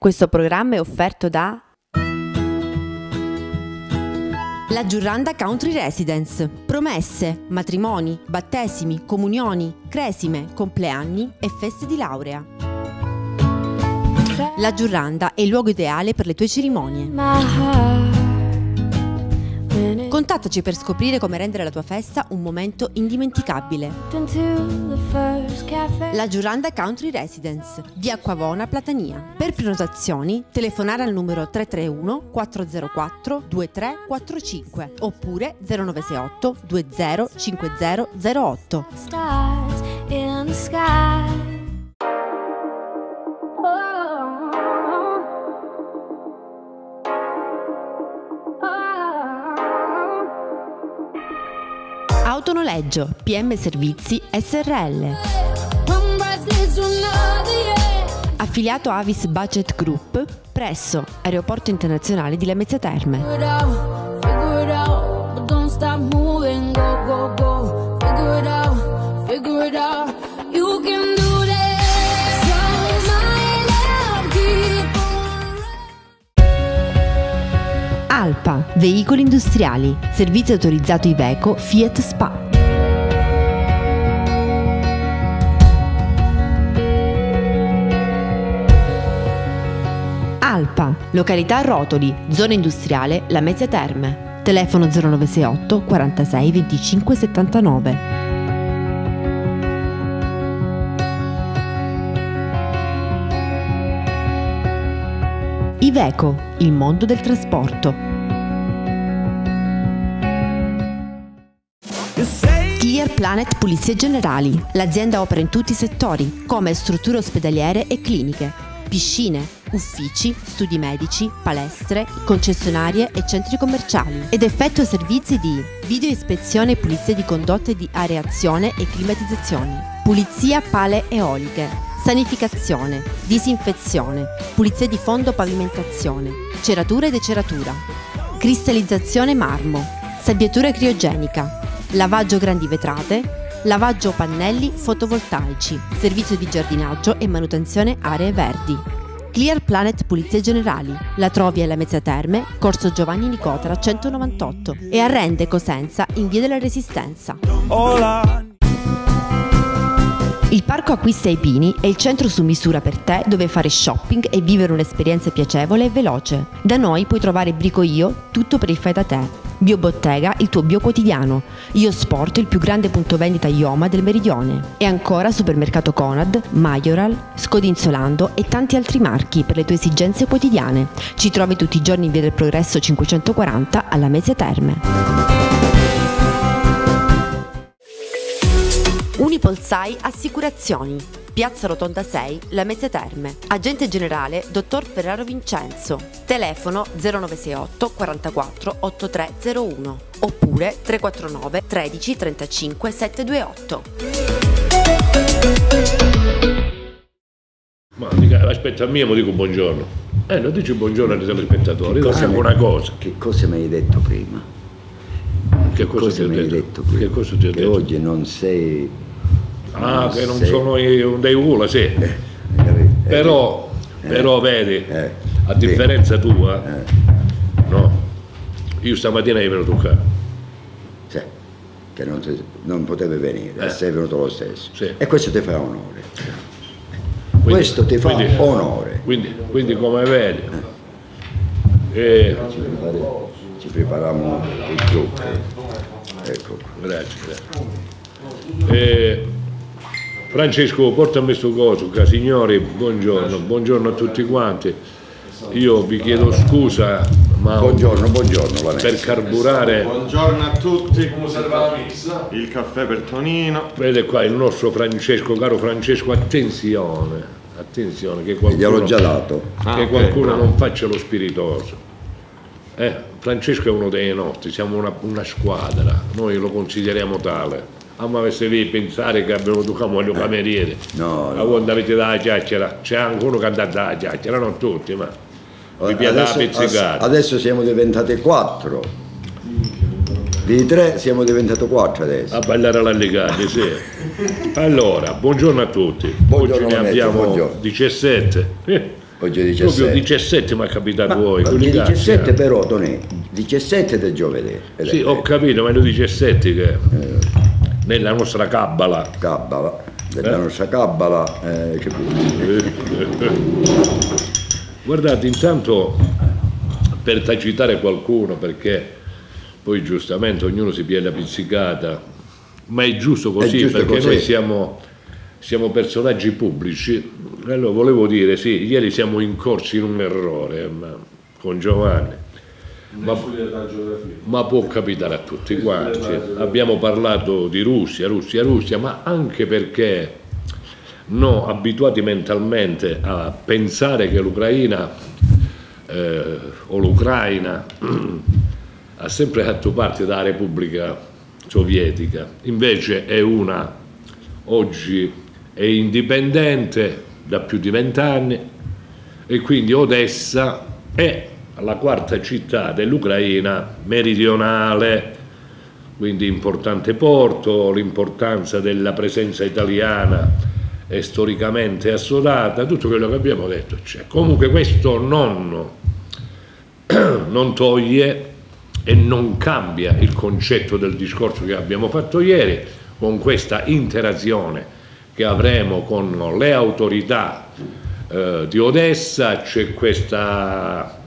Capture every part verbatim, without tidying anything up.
Questo programma è offerto da La Giurranda Country Residence. Promesse, matrimoni, battesimi, comunioni, cresime, compleanni e feste di laurea. La Giurranda è il luogo ideale per le tue cerimonie. Contattaci per scoprire come rendere la tua festa un momento indimenticabile. La Giurranda Country Residence, via Acquavona, Platania. Per prenotazioni, telefonare al numero tre tre uno quattro zero quattro due tre quattro cinque oppure zero nove sei otto due zero cinque zero zero otto. Autonoleggio, P M Servizi S R L. Affiliato Avis Budget Group presso Aeroporto Internazionale di Lamezia Terme. Alpa, veicoli industriali, servizio autorizzato Iveco, Fiat Spa. Alpa, località Rotoli, zona industriale Lamezia Terme. Telefono zero nove sei otto quarantasei venticinque settantanove. Iveco, il mondo del trasporto. Clear Planet Pulizie Generali. L'azienda opera in tutti i settori, come strutture ospedaliere e cliniche, piscine, uffici, studi medici, palestre, concessionarie e centri commerciali, ed effettua servizi di video ispezione e pulizia di condotte di areazione e climatizzazioni, pulizia pale eoliche, sanificazione, disinfezione, pulizia di fondo pavimentazione, ceratura e deceratura, cristallizzazione marmo, sabbiatura criogenica, lavaggio grandi vetrate, lavaggio pannelli fotovoltaici, servizio di giardinaggio e manutenzione aree verdi. Clear Planet Pulizie Generali. La trovi a Lamezia Terme, Corso Giovanni Nicotera centonovantotto e a Rende Cosenza in via della Resistenza. Hola. Il Parco Acquisti ai Pini è il centro su misura per te dove fare shopping e vivere un'esperienza piacevole e veloce. Da noi puoi trovare Brico Io, tutto per il fai da te. Biobottega, il tuo bio quotidiano. Io Sport, il più grande punto vendita Ioma del Meridione. E ancora Supermercato Conad, Majoral, Scodinzolando e tanti altri marchi per le tue esigenze quotidiane. Ci trovi tutti i giorni in via del Progresso cinquecentoquaranta alla Lamezia Terme. Unipolsai Assicurazioni, Piazza Rotonda sei, Lamezia Terme. Agente generale Dottor Ferraro Vincenzo. Telefono zero nove sei otto quarantaquattro ottantatré zero uno oppure tre quattro nove tredici trentacinque settecentoventotto. Ma dica, aspetta, a mio dico buongiorno. Eh, non dici buongiorno ai telespettatori, diciamo una cosa. Che cosa mi hai detto prima? Che cosa, cosa ti ho mi hai detto? detto prima? Che cosa ti ho che detto? oggi non sei... Ah, non che non sei... sono io dei Ula, sì. Eh, eh, però, eh, però vedi, eh, a differenza tua, eh. no, io stamattina ero venuto qua. Sì, che non, ti, non potevi venire, Eh. sei venuto lo stesso. Sì. E questo ti fa onore. Quindi, questo ti fa quindi, onore. Quindi, quindi come vedi, eh, Ci, prepari, ci prepariamo il zucchero. Ecco. grazie, grazie. Eh, Francesco, portami sto coso, che signori, buongiorno, buongiorno a tutti quanti. Io vi chiedo scusa, ma Buongiorno, buongiorno Vanessa. per carburare, Buongiorno a tutti, come serva la pizza? Il caffè per Tonino. vede qua il nostro Francesco, caro Francesco, attenzione, attenzione che Gliel'ho qualcuno, già dato. che Ah, ok, qualcuno bravo. non faccia lo spiritoso. Eh, Francesco è uno dei nostri, siamo una, una squadra, noi lo consideriamo tale. Ah, ma avesse lì pensare che abbiamo educato il cameriere. No, Ma no. quando avete dalla chiacchiera, c'è anche uno che andà dalla chiacchiera, non tutti, ma vi piace la Adesso, pizzicata. adesso siamo diventati quattro. Di tre siamo diventati quattro adesso. A ballare all'allegati, sì. Allora, buongiorno a tutti. Buongiorno, Oggi ne Vanessa, abbiamo buongiorno. diciassette. Eh, Oggi è diciassette. Proprio diciassette mi è capitato voi. Oggi è diciassette però, Tonino, diciassette del giovedì. Sì, ho capito, ma è il diciassette che eh. nella nostra Kabbala. Kabbala, nella eh? nostra Kabbala. Eh, che... Guardate, intanto per tacitare qualcuno, perché poi giustamente ognuno si piega la pizzicata, ma è giusto così, è giusto perché così. Noi siamo, siamo personaggi pubblici. Allora volevo dire, sì, ieri siamo incorsi in un errore ma, con Giovanni, ma, ma può capitare a tutti quanti. Abbiamo parlato di Russia, Russia, Russia, ma anche perché no, abituati mentalmente a pensare che l'Ucraina eh, o l'Ucraina ha sempre fatto parte della Repubblica Sovietica, invece è una, oggi è indipendente da più di vent'anni e quindi Odessa è la quarta città dell'Ucraina meridionale, quindi importante porto, l'importanza della presenza italiana è storicamente assodata, tutto quello che abbiamo detto c'è. Comunque questo non, non toglie e non cambia il concetto del discorso che abbiamo fatto ieri, con questa interazione che avremo con le autorità eh, di Odessa. C'è questa,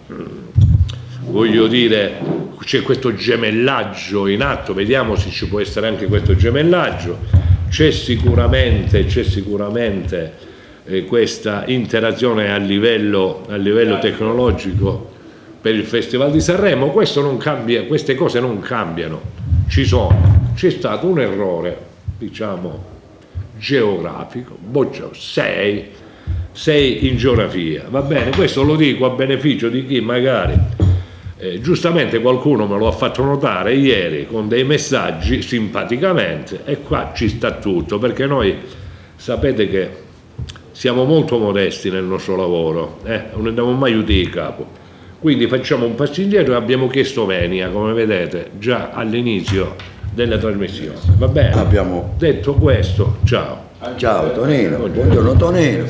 voglio dire, c'è questo gemellaggio in atto, vediamo se ci può essere anche questo gemellaggio, c'è sicuramente, c'è sicuramente eh, questa interazione a livello, a livello tecnologico per il Festival di Sanremo. Questo non cambia, queste cose non cambiano, ci sono, c'è stato un errore, diciamo, geografico, sei, sei in geografia, va bene, questo lo dico a beneficio di chi magari, eh, giustamente qualcuno me lo ha fatto notare ieri con dei messaggi simpaticamente, e qua ci sta tutto, perché noi sapete che siamo molto modesti nel nostro lavoro, eh? Non andiamo mai aiuti di capo. Quindi facciamo un passo indietro e abbiamo chiesto venia, come vedete, già all'inizio della trasmissione. Va bene? Abbiamo detto questo, ciao. Ciao Tonino, buongiorno Tonino.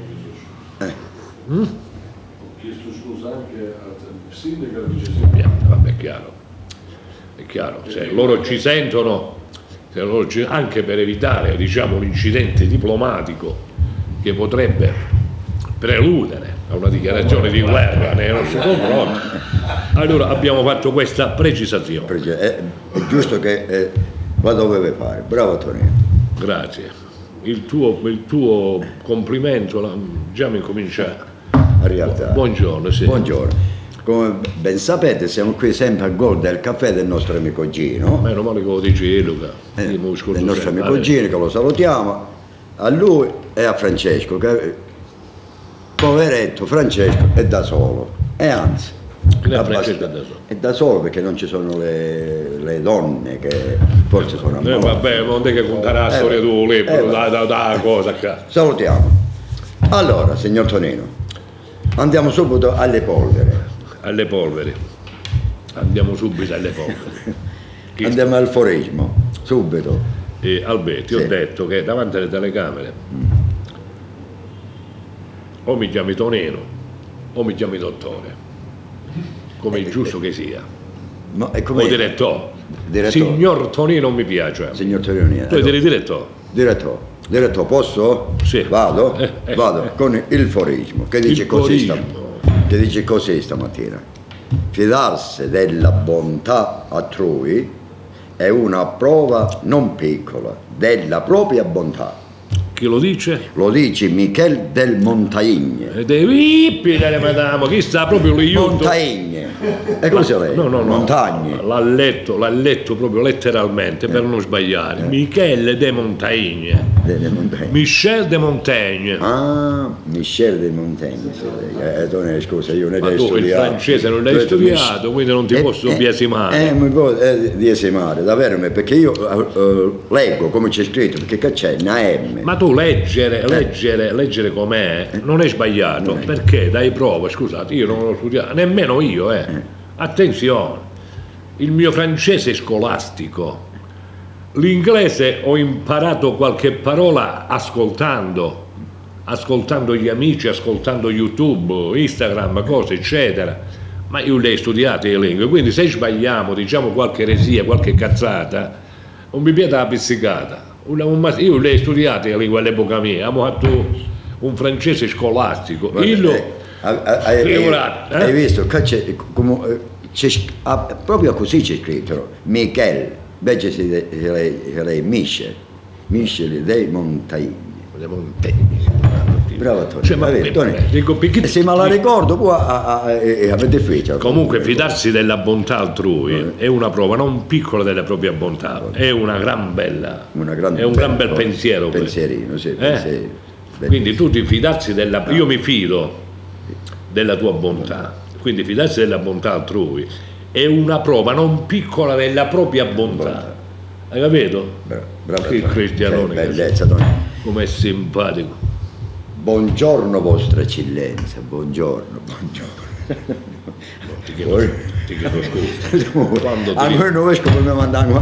Eh. Mm? Ho chiesto scusa anche al sindaco e al vice sindaco. Vabbè, è chiaro, è chiaro. Se loro ci sentono, se loro ci, anche per evitare, diciamo, un incidente diplomatico che potrebbe preludere a una dichiarazione di guerra nei nostri confronti, allora abbiamo fatto questa precisazione. È, è giusto che eh, la doveva fare, bravo Tonino. Grazie, il tuo, il tuo complimento la, già mi comincia a rialzare. Buongiorno, sì. Buongiorno. Come ben sapete siamo qui sempre al gol del caffè del nostro amico Gino. Meno male che lo dici Luca. Eh, del nostro sempre. amico Gino, che lo salutiamo, a lui e a Francesco, che poveretto Francesco è da solo, e anzi è, Francesco è, da solo. è da solo perché non ci sono le, le donne che forse sono ammalate. Eh, vabbè, non è che conterà la eh, storia tu libro, eh, da, da, da cosa qua. Salutiamo. Allora, signor Tonino, andiamo subito alle polvere. Alle polveri, andiamo subito alle polveri. Chi andiamo sta? Al forismo, subito. E Alberti, sì. Ho detto che davanti alle telecamere mm. o mi chiami Tonino o mi chiami dottore, come è eh, giusto eh, che sia. No, è come o direttore. direttore. Signor Tonino non mi piace. Signor Tonino. Tu allora, devi direttore. Direttore. Direttore, posso? Sì. Vado? Eh, eh, Vado eh. con il forismo. Che dice, così sta, che dice così stamattina? Fidarsi della bontà altrui è una prova non piccola della propria bontà. Chi lo dice? Lo dice Michel del Montaigne. E devi delle madame, chi sta proprio lì? Montaigne. E cos'è lei? No, no, no. Montagne. L'ha letto, l'ha letto proprio letteralmente eh. per non sbagliare. Eh. Michel de Montaigne. De, de Montaigne. Michel de Montaigne. Ah, Michel de Montaigne. Eh, Tonino, scusa, io non l'hai studiato. Ma tu il francese non l'hai studiato, Mich quindi non ti eh, posso eh, biasimare. Eh, mi può eh, biasimare, davvero, perché io uh, leggo come c'è scritto, perché c'è una M. Ma tu leggere, leggere, leggere com'è non è sbagliato, non è. Perché dai prova, scusate, io non l'ho studiato, nemmeno io, eh. eh. Attenzione, il mio francese è scolastico, l'inglese ho imparato qualche parola ascoltando, ascoltando gli amici, ascoltando YouTube, Instagram, cose eccetera, ma io le ho studiate le lingue, quindi se sbagliamo, diciamo qualche eresia, qualche cazzata, non mi piace la pizzicata. Una, un, io le ho studiate le lingue all'epoca mia, abbiamo fatto un francese scolastico. Guarda, Io eh, hai, hai, eh? hai visto? C'è, come, c'è, ah, proprio così c'è scritto, Michel, invece si lei Michel, Michel dei Montagni. Bravo Tony, cioè, ma, vabbè, Tony. Dico, perché, se me la ricordo poi avete fecha. Comunque fidarsi della bontà altrui eh. è una prova non piccola della propria bontà, è una gran bella, una gran è un bella, gran bel pensiero. Pensierino, sì, eh? pensieri. Quindi tu ti fidarsi della, io mi fido della tua bontà, quindi fidarsi della bontà altrui è una prova non piccola della propria bontà. Hai capito? Bravo, bravo. Che cristianone, bellezza, Tony. Com'è simpatico. Buongiorno vostra eccellenza, buongiorno, buongiorno. Ti chiedo, ti chiedo scusa. Quando a noi non esco come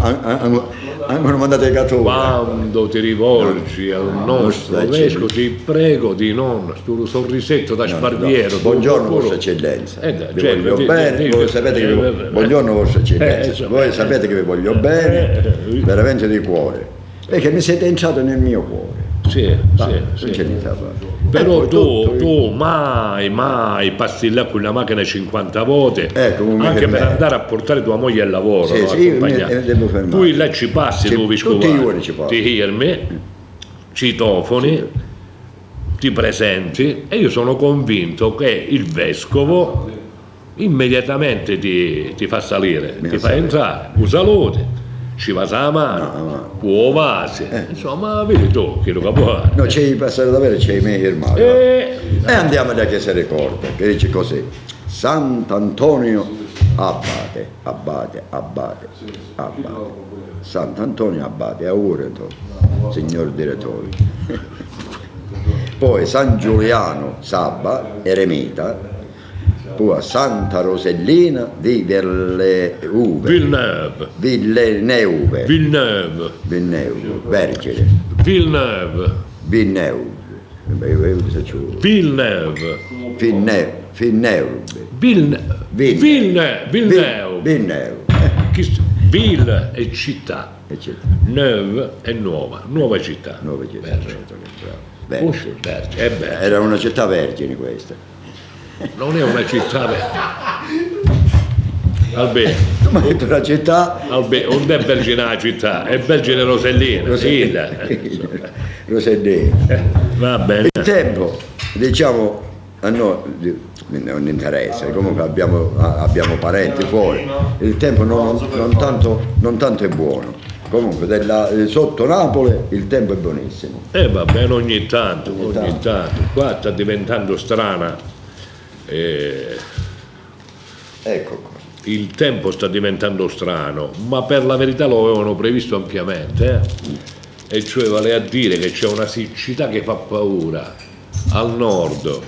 hanno mandato i cattori. Quando ti rivolgi al nostro vescovo, ti prego di non, sto sorrisetto da sparviero. No, buongiorno vostra eccellenza. Eh, da, vi cioè, voglio ti, bene, ti, voi ti, sapete eh, che vi, eh, buongiorno vostra eccellenza, eh, voi eh, sapete che vi voglio bene, eh, veramente di cuore, perché mi siete entrato nel mio cuore. Sì, ah, sì, non sì. c'è niente da fare. Però eh, tu, tutto, tu mai, mai passi là con la macchina cinquanta volte, ecco, anche per andare a portare tua moglie al lavoro, sì, no? Sì, io mi, devo fermare. Tu là ci passi, sì, tu vescovo, ci ti firmi, citofoni, sì. Ti presenti e io sono convinto che il vescovo immediatamente ti, ti fa salire, mi ti fa salire. Entrare, un saluti. Ci va la mano, no, no. Può vasi, eh. Insomma, vedi tu che lo capo. No, c'è i passare da bere, c'è i miei firmati. E... e andiamo da che si ricorda, che dice così: Sant'Antonio Abate, Abate, Abate, Abate. Sant'Antonio Abate, augureto, signor direttore. Poi San Giuliano Sabba, eremita. Poi Santa Rosellina di Villeneuve. Villeneuve. Villeneuve. Villeneuve. Villeneuve. Vergine. Villeneuve. Villeneuve. Villeneuve. Villeneuve. Villeneuve. Villeneuve. Villeneuve. Villeneuve. Ville è città. Neuve è nuova. Nuova città. Nuova città. Vergine. Vergine. Era una città vergine questa. Non è una città Albè, ma è una città Albè, non è vergine la città, è vergine Rosellina Rosellina, Rosellina. Eh, va bene. Il tempo, diciamo, a noi non interessa, comunque abbiamo, abbiamo parenti fuori, il tempo non, non, non, tanto, non tanto è buono. Comunque della, sotto Napoli il tempo è buonissimo. E eh, va bene, ogni tanto, ogni, ogni tanto. tanto. Qua sta diventando strana. Eh, ecco qua. Il tempo sta diventando strano, ma per la verità lo avevano previsto ampiamente, eh? E cioè vale a dire che c'è una siccità che fa paura al nord,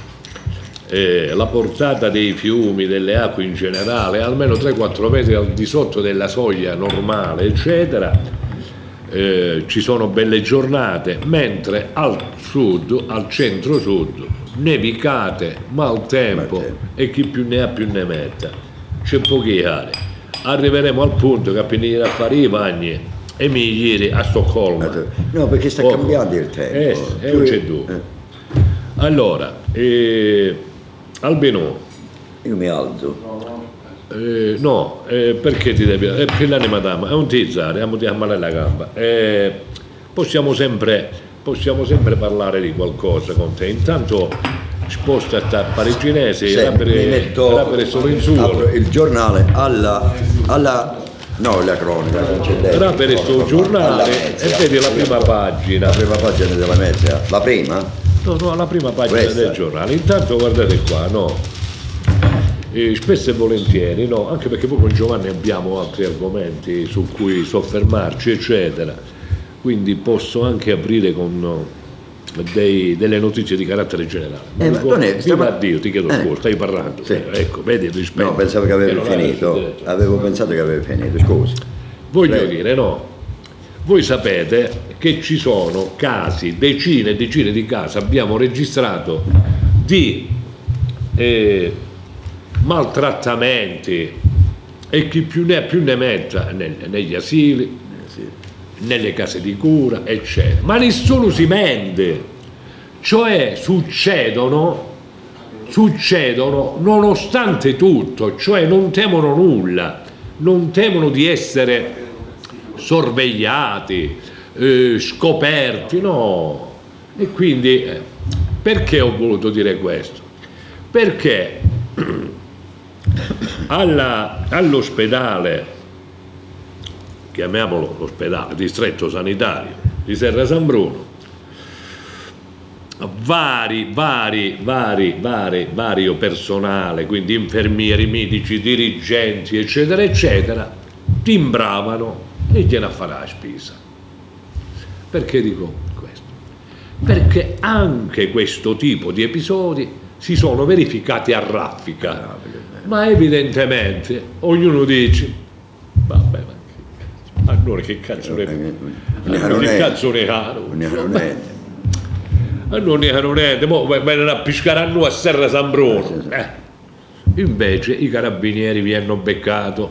eh, la portata dei fiumi, delle acque in generale, almeno tre quattro metri al di sotto della soglia normale, eccetera. Eh, ci sono belle giornate, mentre al sud, al centro-sud, nevicate, maltempo, e chi più ne ha più ne metta. C'è pochi aree. Arriveremo al punto che appena a fare i bagni e mi ieri a Stoccolma. No, perché sta Poco. cambiando il tempo. Eh, non c'è dubbio. Eh. Allora, eh, Albino. Io mi alzo. Eh, no, eh, perché ti devi... Eh, per l'anima d'ama, è un tizzare, amo ti ammalare la gamba. Eh, possiamo sempre... possiamo sempre parlare di qualcosa con te. Intanto sposta sta pariginese, sì, rapere solo in suolo. Il giornale alla, alla no, la cronaca, non c'è detto. Rapere sto giornale e vedi la prima pagina. La prima pagina della mezza. La prima? No, no, la prima pagina Questa. del giornale. Intanto guardate qua, no. E spesso e volentieri, no, anche perché poi con Giovanni abbiamo altri argomenti su cui soffermarci, eccetera. Quindi posso anche aprire con dei, delle notizie di carattere generale. Eh, ma non è, stiamo... Dio, ti chiedo eh. scusa, stai parlando. Sì. Ecco, vedi, rispetto. No, pensavo che avevi finito. Avevo pensato che avevi finito, scusi. Voglio Prego. dire, no, voi sapete che ci sono casi, decine e decine di casi abbiamo registrato di eh, maltrattamenti e chi più ne ha più ne metta negli asili, nelle case di cura, eccetera. Ma nessuno si mente, cioè succedono, succedono nonostante tutto, cioè non temono nulla, non temono di essere sorvegliati, eh, scoperti, no. E quindi eh, perché ho voluto dire questo? Perché alla, all'ospedale, chiamiamolo l'ospedale, distretto sanitario di Serra San Bruno, vari, vari, vari, vari, vario personale, quindi infermieri, medici, dirigenti, eccetera, eccetera, timbravano e gliene a fare la spesa. Perché dico questo? Perché anche questo tipo di episodi si sono verificati a raffica, ma evidentemente ognuno dice, vabbè, ma allora che cazzo ne allora che cazzo ne caro? Non ne hanno niente, mo vengono a piscare a noi a Serra San Bruno. Eh. Invece i carabinieri vi hanno beccato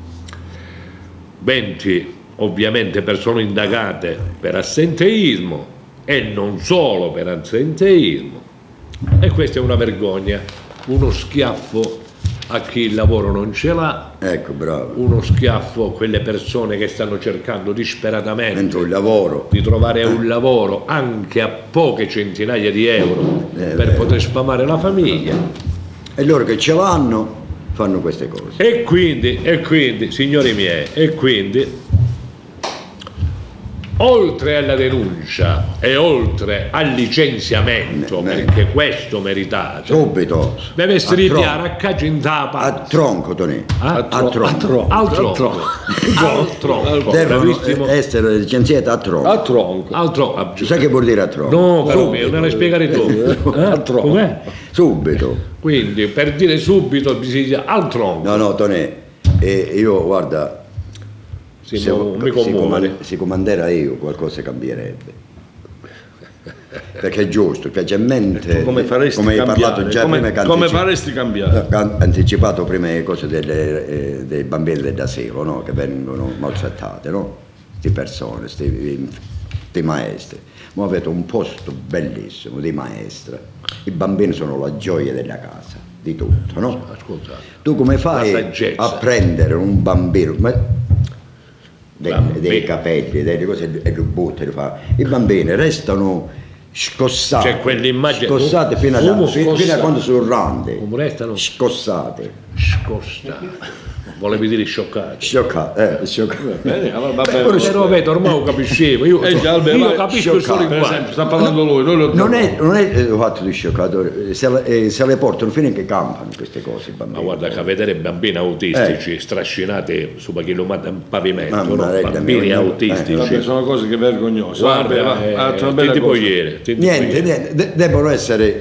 venti ovviamente persone indagate per assenteismo e non solo per assenteismo, e questa è una vergogna, uno schiaffo a chi il lavoro non ce l'ha, ecco, bravo, uno schiaffo a quelle persone che stanno cercando disperatamente il lavoro. di trovare eh. un lavoro anche a poche centinaia di euro eh, per beh. poter sfamare la famiglia, e loro che ce l'hanno fanno queste cose. E quindi, e quindi, signori miei, e quindi, oltre alla denuncia e oltre al licenziamento, ne, ne. perché questo meritate, subito deve essere ripiare a cagintapa. A tronco, Tony. A, a tronco. A tronco. Al tronco. Al tronco. Devono essere licenziati a tronco. A tronco. Al tronco. Tu sai che vuol dire a tronco? No, caro mio, non la spiegare tu. Eh? A tronco. Com'è? Subito. Quindi, per dire subito, bisogna al tronco. No, no, Tony, eh, io, guarda, Si se mo- mi si, commuove. comand- si comandera io, qualcosa cambierebbe. Perché è giusto, piacemente, come faresti come hai cambiare? parlato già come, prima che come anticipi- faresti cambiare? ha anticipato prima le cose delle, eh, dei bambini dell'asilo, no? Che vengono maltrattate, no? Queste persone, questi maestri. Ma avete un posto bellissimo di maestra, i bambini sono la gioia della casa, di tutto, no? Ascolta, Tu come fai a prendere un bambino, ma dei, dei capelli, delle cose, e lo butti, lo fa. I bambini restano scossati, cioè quell'immagine, scossati fino, alla, come fino, fino a scossati? quando sono grandi, Come restano? scossati, Scosta. Volevi dire scioccati. scioccati, eh, scioccati. Eh, vabbè, Beh, però vedo, ormai lo capiscevo, io, Eh, già, beh, io vai, capisco il suo per linguaggio. esempio, sta parlando lui, noi lo Non è, non è il fatto di scioccatori, se, le- eh, se le portano fino a che campano queste cose i bambini. Ma guarda che a vedere bambini autistici strascinati su un pavimento, Mamma, no? regga Bambini mia, autistici. eh, Vabbè, sono cose che vergognose. Guarda, Vabbè, eh, va, altra ti bella tipo cosa. ieri, ti tipo Niente, ieri. niente, de- devono essere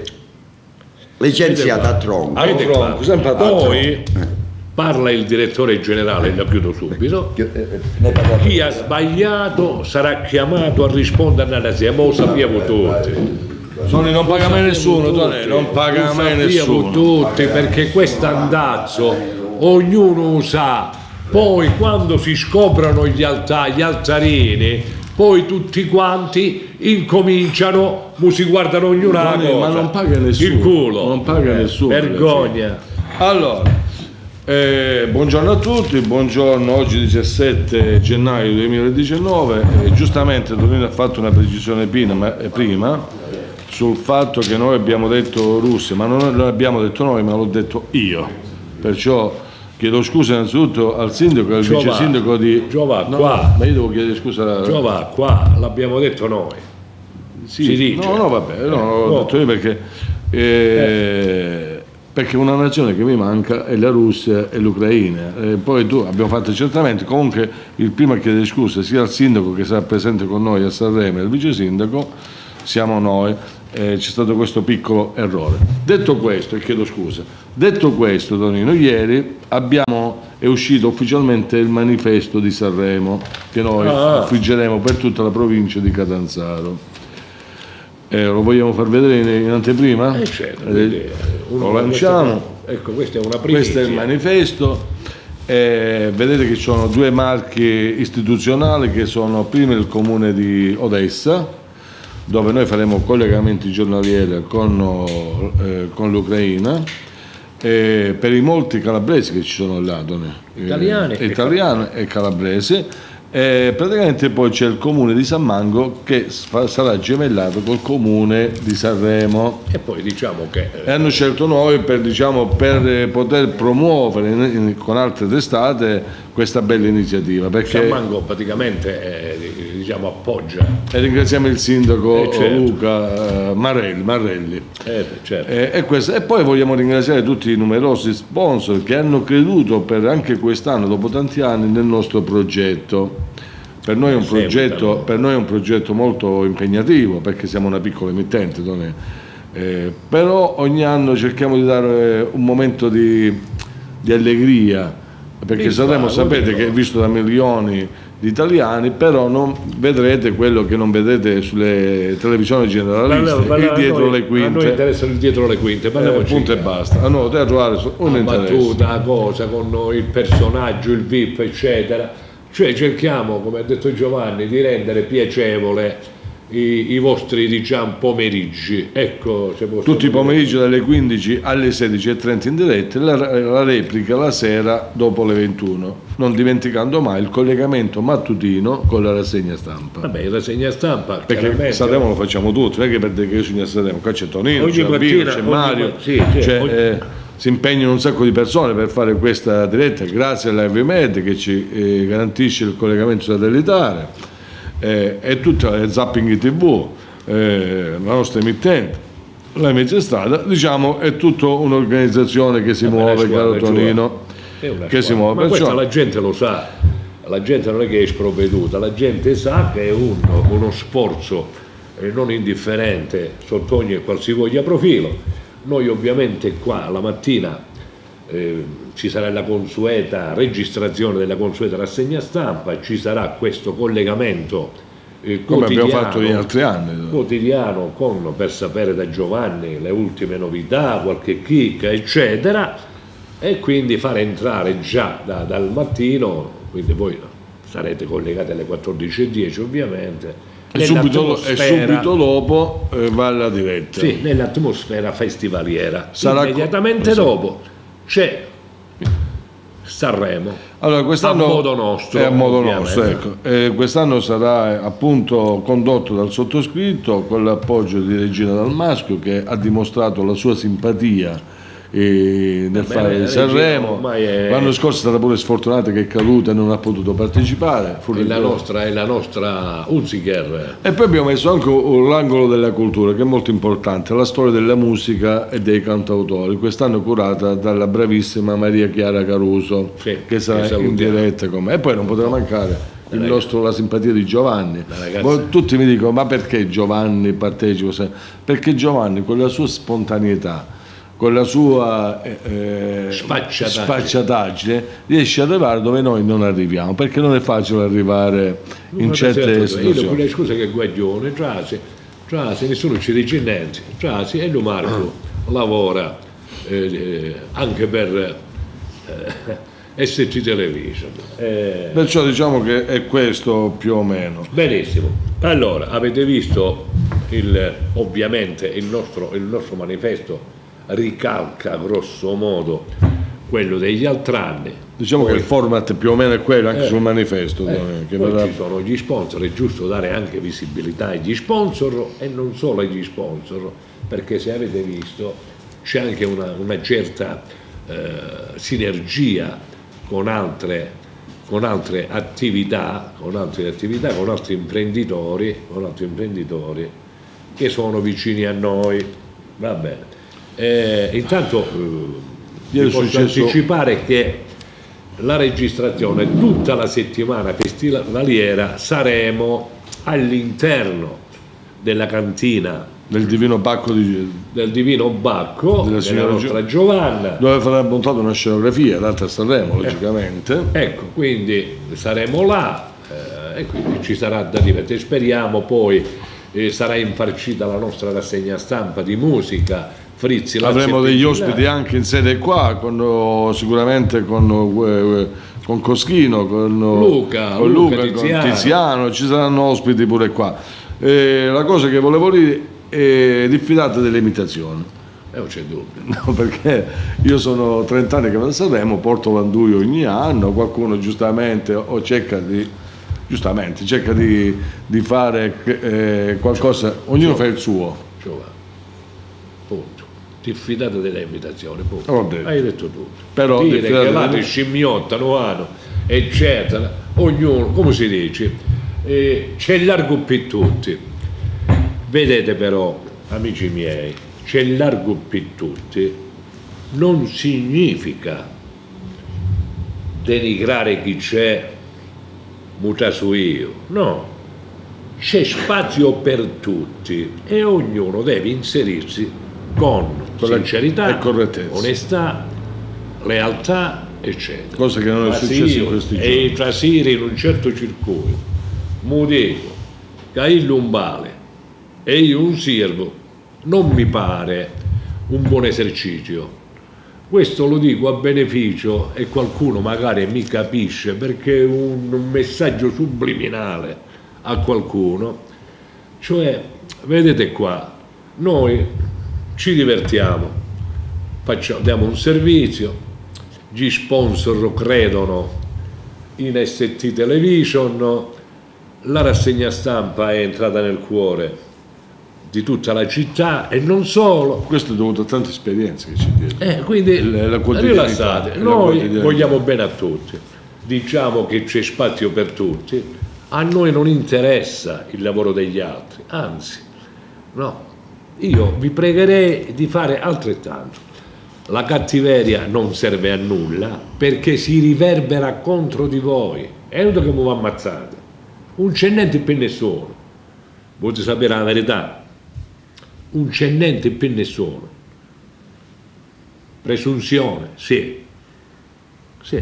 licenziati a tronco. Avete tronco, fatto. sempre a Poi parla il direttore generale, la chiudo subito. Eh, eh, ne parliamo. Chi ha sbagliato sarà chiamato a rispondere nella sera, ma lo sappiamo tutti. Sono non paga mai nessuno, Tony, non paga Lo mai sappiamo nessuno. tutti, perché questo andazzo ognuno sa. Poi quando si scoprono gli, alta- gli altarini, poi tutti quanti incominciano, mo si guardano ognuno la Tony, cosa. ma non paga nessuno. Il culo. Non paga nessuno. Vergogna. Allora, eh, buongiorno a tutti, buongiorno, oggi diciassette gennaio duemiladiciannove, eh, giustamente Tonino ha fatto una precisione prima, ma- eh, prima sul fatto che noi abbiamo detto Russia, ma non l'abbiamo detto noi, ma l'ho detto io, perciò chiedo scusa innanzitutto al sindaco e al Giova, vice sindaco di... Giova, No, qua. ma io devo chiedere scusa... Giova, qua l'abbiamo detto noi. Sì, si dice. No, no, vabbè, no, l'ho No. detto io perché... eh, Perché una nazione che mi manca è la Russia e l'Ucraina. Eh, poi tu abbiamo fatto accertamenti, comunque il primo a chiedere scusa sia al sindaco che sarà presente con noi a Sanremo e al vice sindaco, siamo noi, eh, c'è stato questo piccolo errore. Detto questo, e chiedo scusa, Detto questo, Tonino, ieri abbiamo, è uscito ufficialmente il manifesto di Sanremo che noi Ah. affiggeremo per tutta la provincia di Catanzaro. Eh, lo vogliamo far vedere in, in anteprima? Eh, certo, Eh, quindi, uno- lo lanciamo. questo- ecco, questa è una primizia. Questo è il manifesto. Eh, vedete che ci sono due marchi istituzionali che sono prima il comune di Odessa, dove noi faremo collegamenti giornalieri con, eh, con l'Ucraina, eh, per i molti calabresi che ci sono là, eh, Italiani e italiani e calabresi. Eh, praticamente poi c'è il comune di San Mango che fa- sarà gemellato col comune di Sanremo. E poi diciamo che E hanno scelto noi per, diciamo, per eh, poter promuovere in- in- con altre testate questa bella iniziativa, perché San Mango praticamente eh, diciamo, appoggia. e ringraziamo il sindaco Eh, certo. Luca eh, Marelli, Marelli. Eh, certo. Eh, e, questo- e poi vogliamo ringraziare tutti i numerosi sponsor che hanno creduto per anche quest'anno, dopo tanti anni, nel nostro progetto. Per noi, è un Sempre, progetto, no? per noi è un progetto molto impegnativo, perché siamo una piccola emittente, non è? Eh, però ogni anno cerchiamo di dare un momento di, di allegria, perché Sì, Sanremo ma sapete lo che è dico. visto da milioni di italiani, però non vedrete quello che non vedete sulle televisioni generaliste, Parliamo- il parliamo- dietro a noi- le A noi quinte. interessa il dietro le quinte, Eh, parliamoci punto e chiaro. basta. A noi deve trovare un La interesse. battuta, la cosa con il personaggio, il V I P, eccetera. Cioè cerchiamo, come ha detto Giovanni, di rendere piacevole i, i vostri, diciamo, pomeriggi. Ecco, se possiamo Tutti i dire. pomeriggi dalle quindici alle sedici e trenta in diretta e la, la replica la sera dopo le ventuno, non dimenticando mai il collegamento mattutino con la rassegna stampa. Vabbè, in rassegna stampa, Perché chiaramente, Sanremo lo facciamo tutti, non è che per dire che io sono a Sanremo, qua c'è Tonino, Ogni c'è Albino, mattina- c'è ogni Mario, ma- sì, sì, cioè, ogni- eh, si impegnano un sacco di persone per fare questa diretta, grazie alla Live Med che ci eh, garantisce il collegamento satellitare, eh, e tutta la Zapping tivù, eh, la nostra emittente, la mezza strada, diciamo è tutta un'organizzazione che si Vabbè, una muove, squadra, caro Tonino, è una che si squadra. muove, Ma questa perciò la gente lo sa, la gente non è che è sprovveduta, la gente sa che è un- uno sforzo eh, non indifferente sotto ogni qualsivoglia profilo. Noi ovviamente qua la mattina eh, ci sarà la consueta registrazione della consueta rassegna stampa, ci sarà questo collegamento eh, come abbiamo quotidiano- fatto negli altri anni. quotidiano con, per sapere da Giovanni le ultime novità, qualche chicca, eccetera, e quindi fare entrare già da- dal mattino, quindi voi sarete collegati alle quattordici e dieci ovviamente, E subito, e nell'atmosfera- subito dopo eh, va alla diretta. sì, nell'atmosfera festivaliera. Sarà co- Immediatamente esatto. dopo c'è Sanremo. Allora, quest'anno A modo nostro, è a modo ovviamente. nostro, ecco. Eh, quest'anno sarà eh, appunto condotto dal sottoscritto con l'appoggio di Regina Dalmasco, che ha dimostrato la sua simpatia eh, nel Beh, fare Regina di Sanremo. ormai è- L'anno scorso è stata pure sfortunata che è caduta e non ha potuto partecipare. Fu È la ritirato. nostra, è la nostra Unziger. E poi abbiamo messo anche un- l'angolo della cultura, che è molto importante, la storia della musica e dei cantautori, quest'anno curata dalla bravissima Maria Chiara Caruso, Sì, che sarà che in salutiamo. diretta con me. E poi non potrà mancare il ragazza. nostro, la simpatia di Giovanni. La ragazza. Poi tutti mi dicono, ma perché Giovanni partecipa? Se- Perché Giovanni, con la sua spontaneità, con la sua eh, eh, Sfacciataggine. sfacciataggine, riesce ad arrivare dove noi non arriviamo, perché non è facile arrivare in Ma certe certo, io situazioni. le scuse che guaglione, trasi, trasi, nessuno ci dice niente, trasi, e lui Marco lavora eh, eh, anche per eh, S T Television. Eh, Perciò diciamo che è questo più o meno. benissimo, allora avete visto il, ovviamente il nostro, il nostro manifesto ricalca grosso modo quello degli altri anni. Diciamo Poi- che il format più o meno è quello, anche Eh, sul manifesto. Eh, che poi verrà- ci sono gli sponsor, è giusto dare anche visibilità agli sponsor e non solo agli sponsor, perché se avete visto c'è anche una, una certa eh, sinergia con altre, con altre attività, con altre attività, con altri imprenditori, con altri imprenditori che sono vicini a noi. Va bene. Eh, intanto eh, Ieri vi è posso successo- anticipare che la registrazione tutta la settimana festivaliera saremo all'interno della cantina del divino Bacco di, del divino Bacco della, della nostra Gio- Giovanna, dove farà montato una scenografia, l'altra a Sanremo, logicamente. Ecco, quindi saremo là eh, e quindi ci sarà da divertire. Speriamo poi eh, sarà infarcita la nostra rassegna stampa di musica. Frizzi, avremo degli Vigilare. ospiti anche in sede qua, con, sicuramente con, eh, con Coschino, con Luca, con, Luca, Luca, Tiziano. con Tiziano, ci saranno ospiti pure qua. Eh, la cosa che volevo dire è diffidate delle imitazioni. Eh, non c'è dubbio. No, perché io sono trenta anni che vado a Sanremo, porto l'anduio ogni anno, qualcuno giustamente o cerca di, giustamente, cerca di, di fare eh, qualcosa, ognuno fa il suo. Giovanni, punto. Diffidate delle imitazioni, punto. Ho detto. Hai detto tutto. Però dire diffidate che là delle- ti scimmiottano, hanno, eccetera, ognuno, come si dice, eh, c'è largo per tutti. Vedete però, amici miei, c'è largo per tutti non significa denigrare chi c'è, muta su io, no, c'è spazio per tutti e ognuno deve inserirsi con Con la- sincerità, e correttezza. onestà, lealtà, eccetera. Cosa che non è Ma successo se in io questi e giorni. trasire in un certo circuito, mu dico che io un vale e io un servo, non mi pare un buon esercizio. Questo lo dico a beneficio e qualcuno magari mi capisce perché è un, un messaggio subliminale a qualcuno, cioè vedete qua, noi ci divertiamo, facciamo, diamo un servizio, gli sponsor credono in S T Television, la rassegna stampa è entrata nel cuore di tutta la città e non solo. Questo è dovuto a tante esperienze che ci dietro. Eh, quindi La- la quotidianità, rilassate, la noi quotidianità. vogliamo bene a tutti, diciamo che c'è spazio per tutti, a noi non interessa il lavoro degli altri, anzi, no, io vi pregherei di fare altrettanto. La cattiveria non serve a nulla perché si riverbera contro di voi, è inutile che mi va ammazzate, un c'è niente per nessuno, volete sapere la verità? Un c'è niente per nessuno. Presunzione, sì. Sì.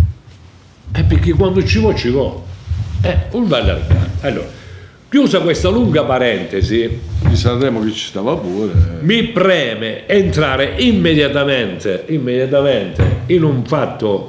È perché quando ci vuole, ci vuole. Eh, un vallargato. Allora, chiusa questa lunga parentesi, Di Sanremo che ci stava pure. mi preme entrare immediatamente, immediatamente in un fatto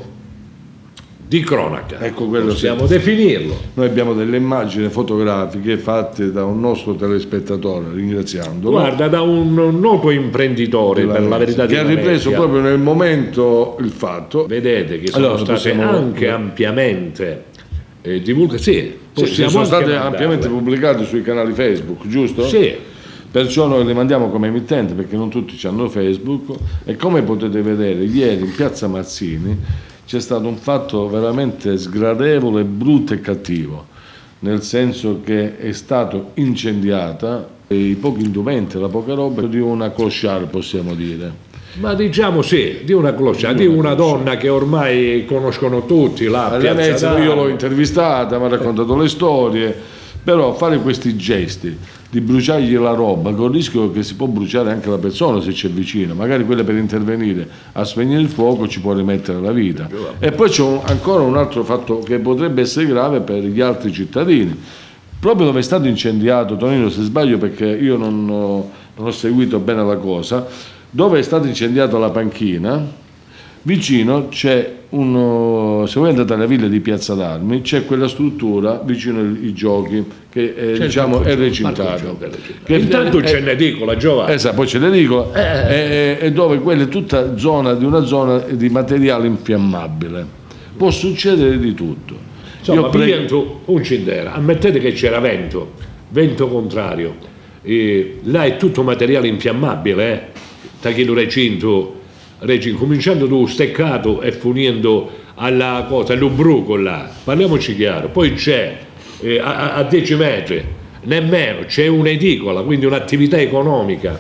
di cronaca. Ecco, quello possiamo sì. definirlo. Noi abbiamo delle immagini fotografiche fatte da un nostro telespettatore, ringraziandolo. Guarda, da un noto imprenditore, per la verità di che ha ripreso Venezia. proprio nel momento il fatto. Vedete che sono Allora, state possiamo- anche ampiamente eh, divulgate. Sì, Sì, possiamo sono anche state mandarle. ampiamente pubblicate sui canali Facebook, giusto? Sì, Perciò noi le mandiamo come emittente perché non tutti hanno Facebook e come potete vedere ieri in piazza Mazzini c'è stato un fatto veramente sgradevole, brutto e cattivo, nel senso che è stato incendiata i pochi indumenti, la poca roba di una clochard, possiamo dire. ma diciamo sì, di una clochard, di una donna che ormai conoscono tutti là a A Piazza Venezia io d'Armi. l'ho intervistata, mi ha raccontato le storie, però fare questi gesti di bruciargli la roba con il rischio che si può bruciare anche la persona se c'è vicino, magari quella per intervenire a spegnere il fuoco ci può rimettere la vita. E poi c'è un- ancora un altro fatto che potrebbe essere grave per gli altri cittadini. Proprio dove è stato incendiato, Tonino se sbaglio perché io non ho, non ho seguito bene la cosa, dove è stata incendiata la panchina, vicino c'è uno, se voi andate alla villa di Piazza d'Armi, c'è quella struttura vicino ai giochi che eh, C'è il diciamo parco è giochi, recintato. parco giochi è recintato. Che- Intanto eh, c'è l'edicola, Giovanni. Esatto, poi ce le dico, e, e dove quella è tutta zona di una zona di materiale infiammabile. Può succedere di tutto. Insomma, Io prego- vento un cindera, ammettete che c'era vento, vento contrario, e là è tutto materiale infiammabile, eh? Tachino recinto, recinto, cominciando da steccato e finendo alla cosa, all'ubruco là, parliamoci chiaro, poi c'è eh, a, a dieci metri, nemmeno, c'è un'edicola, quindi un'attività economica.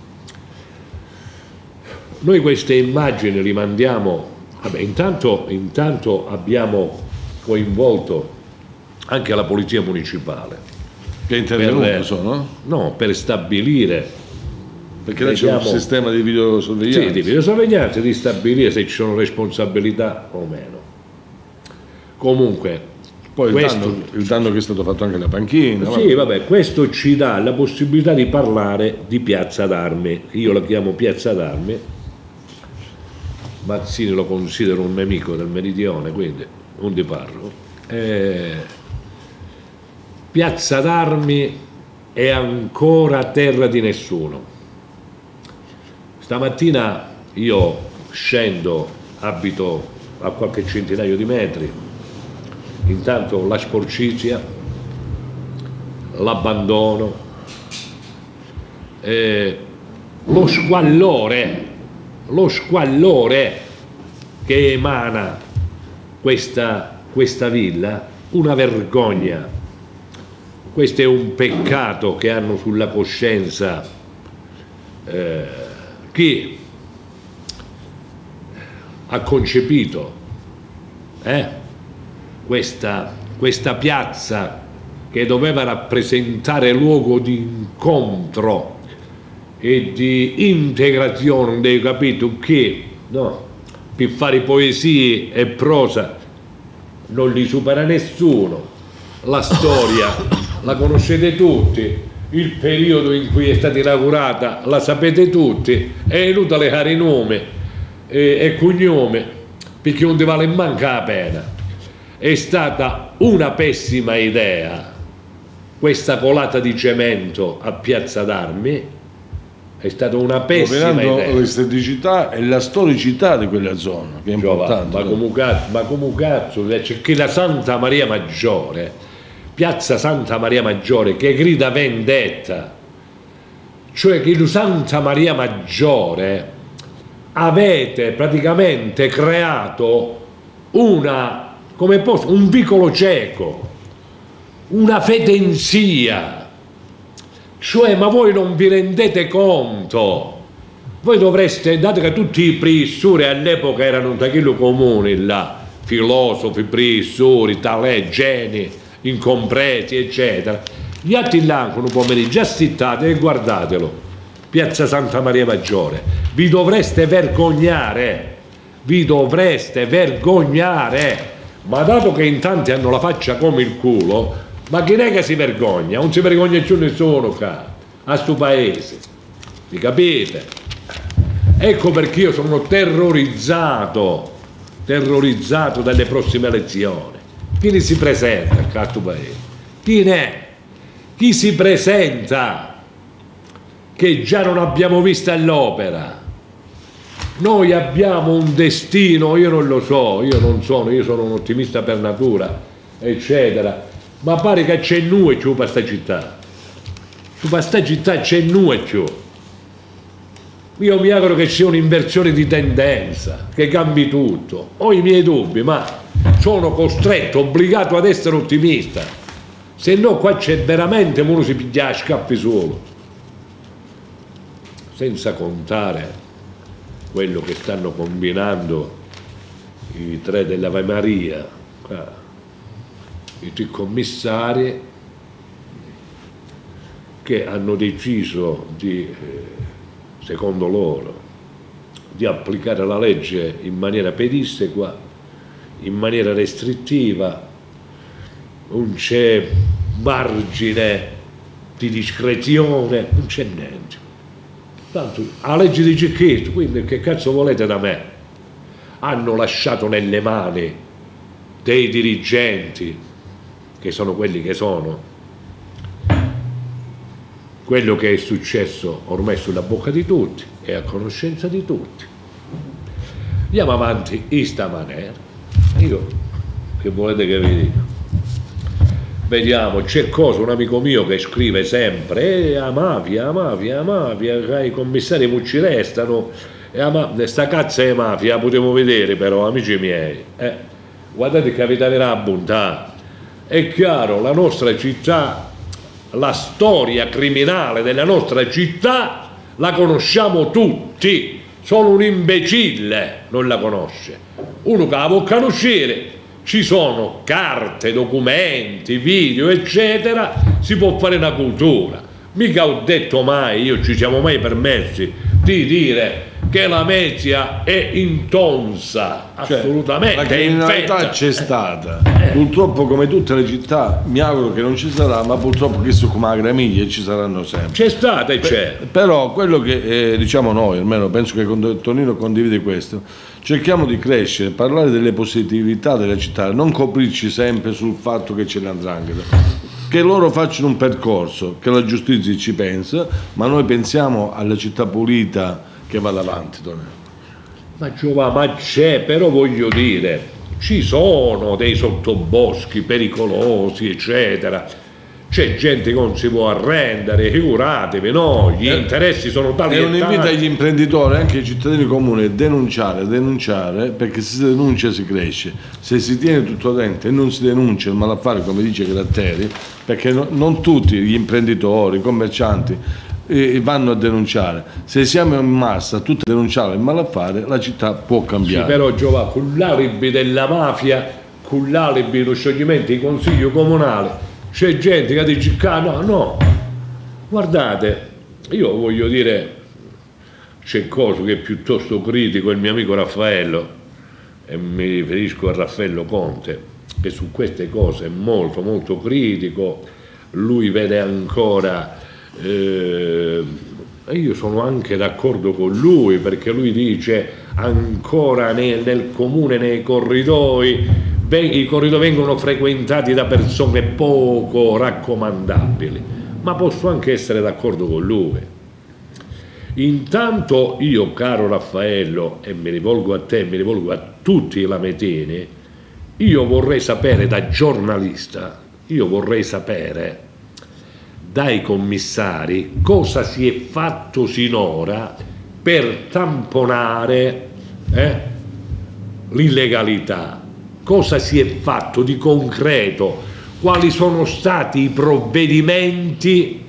Noi queste immagini le mandiamo, vabbè, intanto, intanto abbiamo coinvolto anche la polizia municipale Che è intervenuto, per, sono? No, per stabilire. Perché là c'è un sistema di videosorveglianza. Sì, di videosorveglianza, di stabilire se ci sono responsabilità o meno. Comunque, poi questo, il, danno, il danno che è stato fatto anche alla panchina. Sì, vabbè. vabbè, questo ci dà la possibilità di parlare di Piazza d'Armi. Io la chiamo Piazza d'Armi. Mazzini lo considero un nemico del Meridione, quindi non ti parlo. Eh, Piazza d'Armi è ancora terra di nessuno. Stamattina io scendo, abito a qualche centinaio di metri, intanto la sporcizia, l'abbandono, eh, lo squallore, lo squallore che emana questa, questa villa, una vergogna. Questo è un peccato che hanno sulla coscienza eh, chi ha concepito eh, questa, questa piazza che doveva rappresentare luogo di incontro e di integrazione dei capitoli che no, per fare poesie e prosa non li supera nessuno. La storia la conoscete tutti, il periodo in cui è stata inaugurata la sapete tutti, è inutile fare nome e, e cognome perché non ti vale manca la pena. È stata una pessima idea questa colata di cemento a Piazza d'Armi, è stata una pessima idea. L'esteticità e la storicità di quella zona, che è importante. Ma come cazzo, ma come cazzo, c'è che la Santa Maria Maggiore, Piazza Santa Maria Maggiore, che grida vendetta, cioè che il Santa Maria Maggiore avete praticamente creato una, come posso, un vicolo cieco, una fedenzia, cioè ma voi non vi rendete conto, voi dovreste, dato che tutti i professori all'epoca erano da quello comune là, filosofi, professori, talè, geni, incompresi, eccetera, gli altri là con un pomeriggio assittate e guardatelo, Piazza Santa Maria Maggiore, vi dovreste vergognare, vi dovreste vergognare, ma dato che in tanti hanno la faccia come il culo, ma chi è che si vergogna? Non si vergogna più nessuno qua, a sto paese, mi capite? Ecco perché io sono terrorizzato, terrorizzato dalle prossime elezioni. Chi si presenta a questo paese? Chi ne? Chi si presenta? Che già non abbiamo visto all'opera. Noi abbiamo un destino, io non lo so, io non sono, io sono un ottimista per natura, eccetera, ma pare che c'è nuove più per sta città. Su questa città c'è nuove più. Io mi auguro che sia un'inversione di tendenza, che cambi tutto. Ho i miei dubbi, ma sono costretto, obbligato ad essere ottimista, se no qua c'è veramente uno si piglia a scappi solo, senza contare quello che stanno combinando i tre dell'Ave Maria, i tre commissari che hanno deciso di, secondo loro, di applicare la legge in maniera pedissequa, in maniera restrittiva, non c'è margine di discrezione, non c'è niente. Tanto la legge dice questo, quindi che cazzo volete da me? Hanno lasciato nelle mani dei dirigenti, che sono quelli che sono, quello che è successo ormai sulla bocca di tutti, è a conoscenza di tutti. Andiamo avanti in sta maniera. Io, che volete che vi dica? Vediamo, c'è cosa, un amico mio che scrive sempre, eh, a mafia, a mafia, a mafia, i commissari non ci restano, e a ma... sta cazzo è mafia, la potevo vedere però, amici miei, eh, guardate che avete la bontà, è chiaro, la nostra città, la storia criminale della nostra città la conosciamo tutti, solo un imbecille non la conosce. Uno che la può conoscere ci sono carte, documenti, video, eccetera, si può fare una cultura. Mica ho detto mai, io ci siamo mai permessi di dire che la Lamezia è intonsa, cioè, assolutamente. La criminalità c'è stata, eh. purtroppo come tutte le città, mi auguro che non ci sarà, ma purtroppo questo come la Gramiglia ci saranno sempre. C'è stata e c'è. Però quello che eh, diciamo noi, almeno penso che Tonino condivide questo, cerchiamo di crescere, parlare delle positività della città, non coprirci sempre sul fatto che c'è l'andrangheta. Che loro facciano un percorso, che la giustizia ci pensa, ma noi pensiamo alla città pulita che vada avanti. Ma Giovanni, ma c'è, però voglio dire, ci sono dei sottoboschi pericolosi, eccetera. C'è gente che non si può arrendere, figuratevi, no? Gli eh, interessi sono tali e un invito agli imprenditori, anche ai cittadini comuni, a denunciare, denunciare, perché se si denuncia si cresce. Se si tiene tutto dentro e non si denuncia il malaffare, come dice Gratteri, perché no, non tutti gli imprenditori, i commercianti eh, vanno a denunciare. Se siamo in massa tutti a denunciare il malaffare, la città può cambiare. Sì, però Giovanni, con l'alibi della mafia, con l'alibi dello scioglimento di consiglio comunale, c'è gente che dice no, no, guardate, io voglio dire, c'è cosa che è piuttosto critico il mio amico Raffaello, e mi riferisco a Raffaello Conte, che su queste cose è molto molto critico, lui vede ancora, eh, e io sono anche d'accordo con lui, perché lui dice ancora nel, nel comune, nei corridoi, i corridoi vengono frequentati da persone poco raccomandabili, ma posso anche essere d'accordo con lui. Intanto io, caro Raffaello, e mi rivolgo a te, mi rivolgo a tutti i lametini, io vorrei sapere da giornalista, io vorrei sapere dai commissari cosa si è fatto sinora per tamponare eh, l'illegalità. Cosa si è fatto di concreto? Quali sono stati i provvedimenti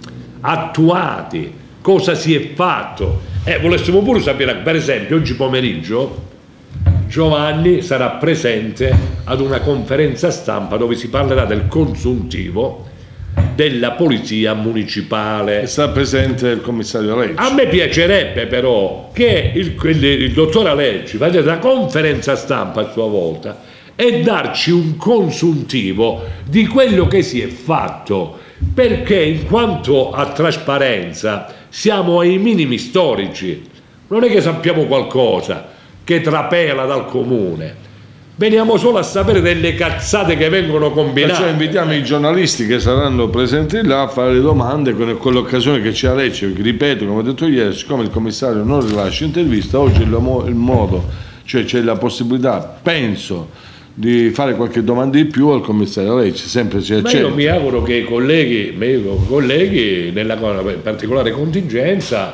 attuati? Cosa si è fatto? Eh, volessimo pure sapere, per esempio, oggi pomeriggio Giovanni sarà presente ad una conferenza stampa dove si parlerà del consuntivo della polizia municipale. Sta presente il commissario Alecci. A me piacerebbe però che il, il, il dottor Alecci faccia la conferenza stampa a sua volta e darci un consuntivo di quello che si è fatto, perché in quanto a trasparenza siamo ai minimi storici, non è che sappiamo qualcosa che trapela dal comune, veniamo solo a sapere delle cazzate che vengono combinate. Perciò invitiamo i giornalisti che saranno presenti là a fare le domande con quell'occasione che c'è a Lecce, perché ripeto, come ho detto ieri, siccome il commissario non rilascia intervista, oggi il, il modo, cioè c'è la possibilità, penso, di fare qualche domanda di più al commissario Lecce, sempre se accetta. Ma io mi auguro che i colleghi, i colleghi nella particolare contingenza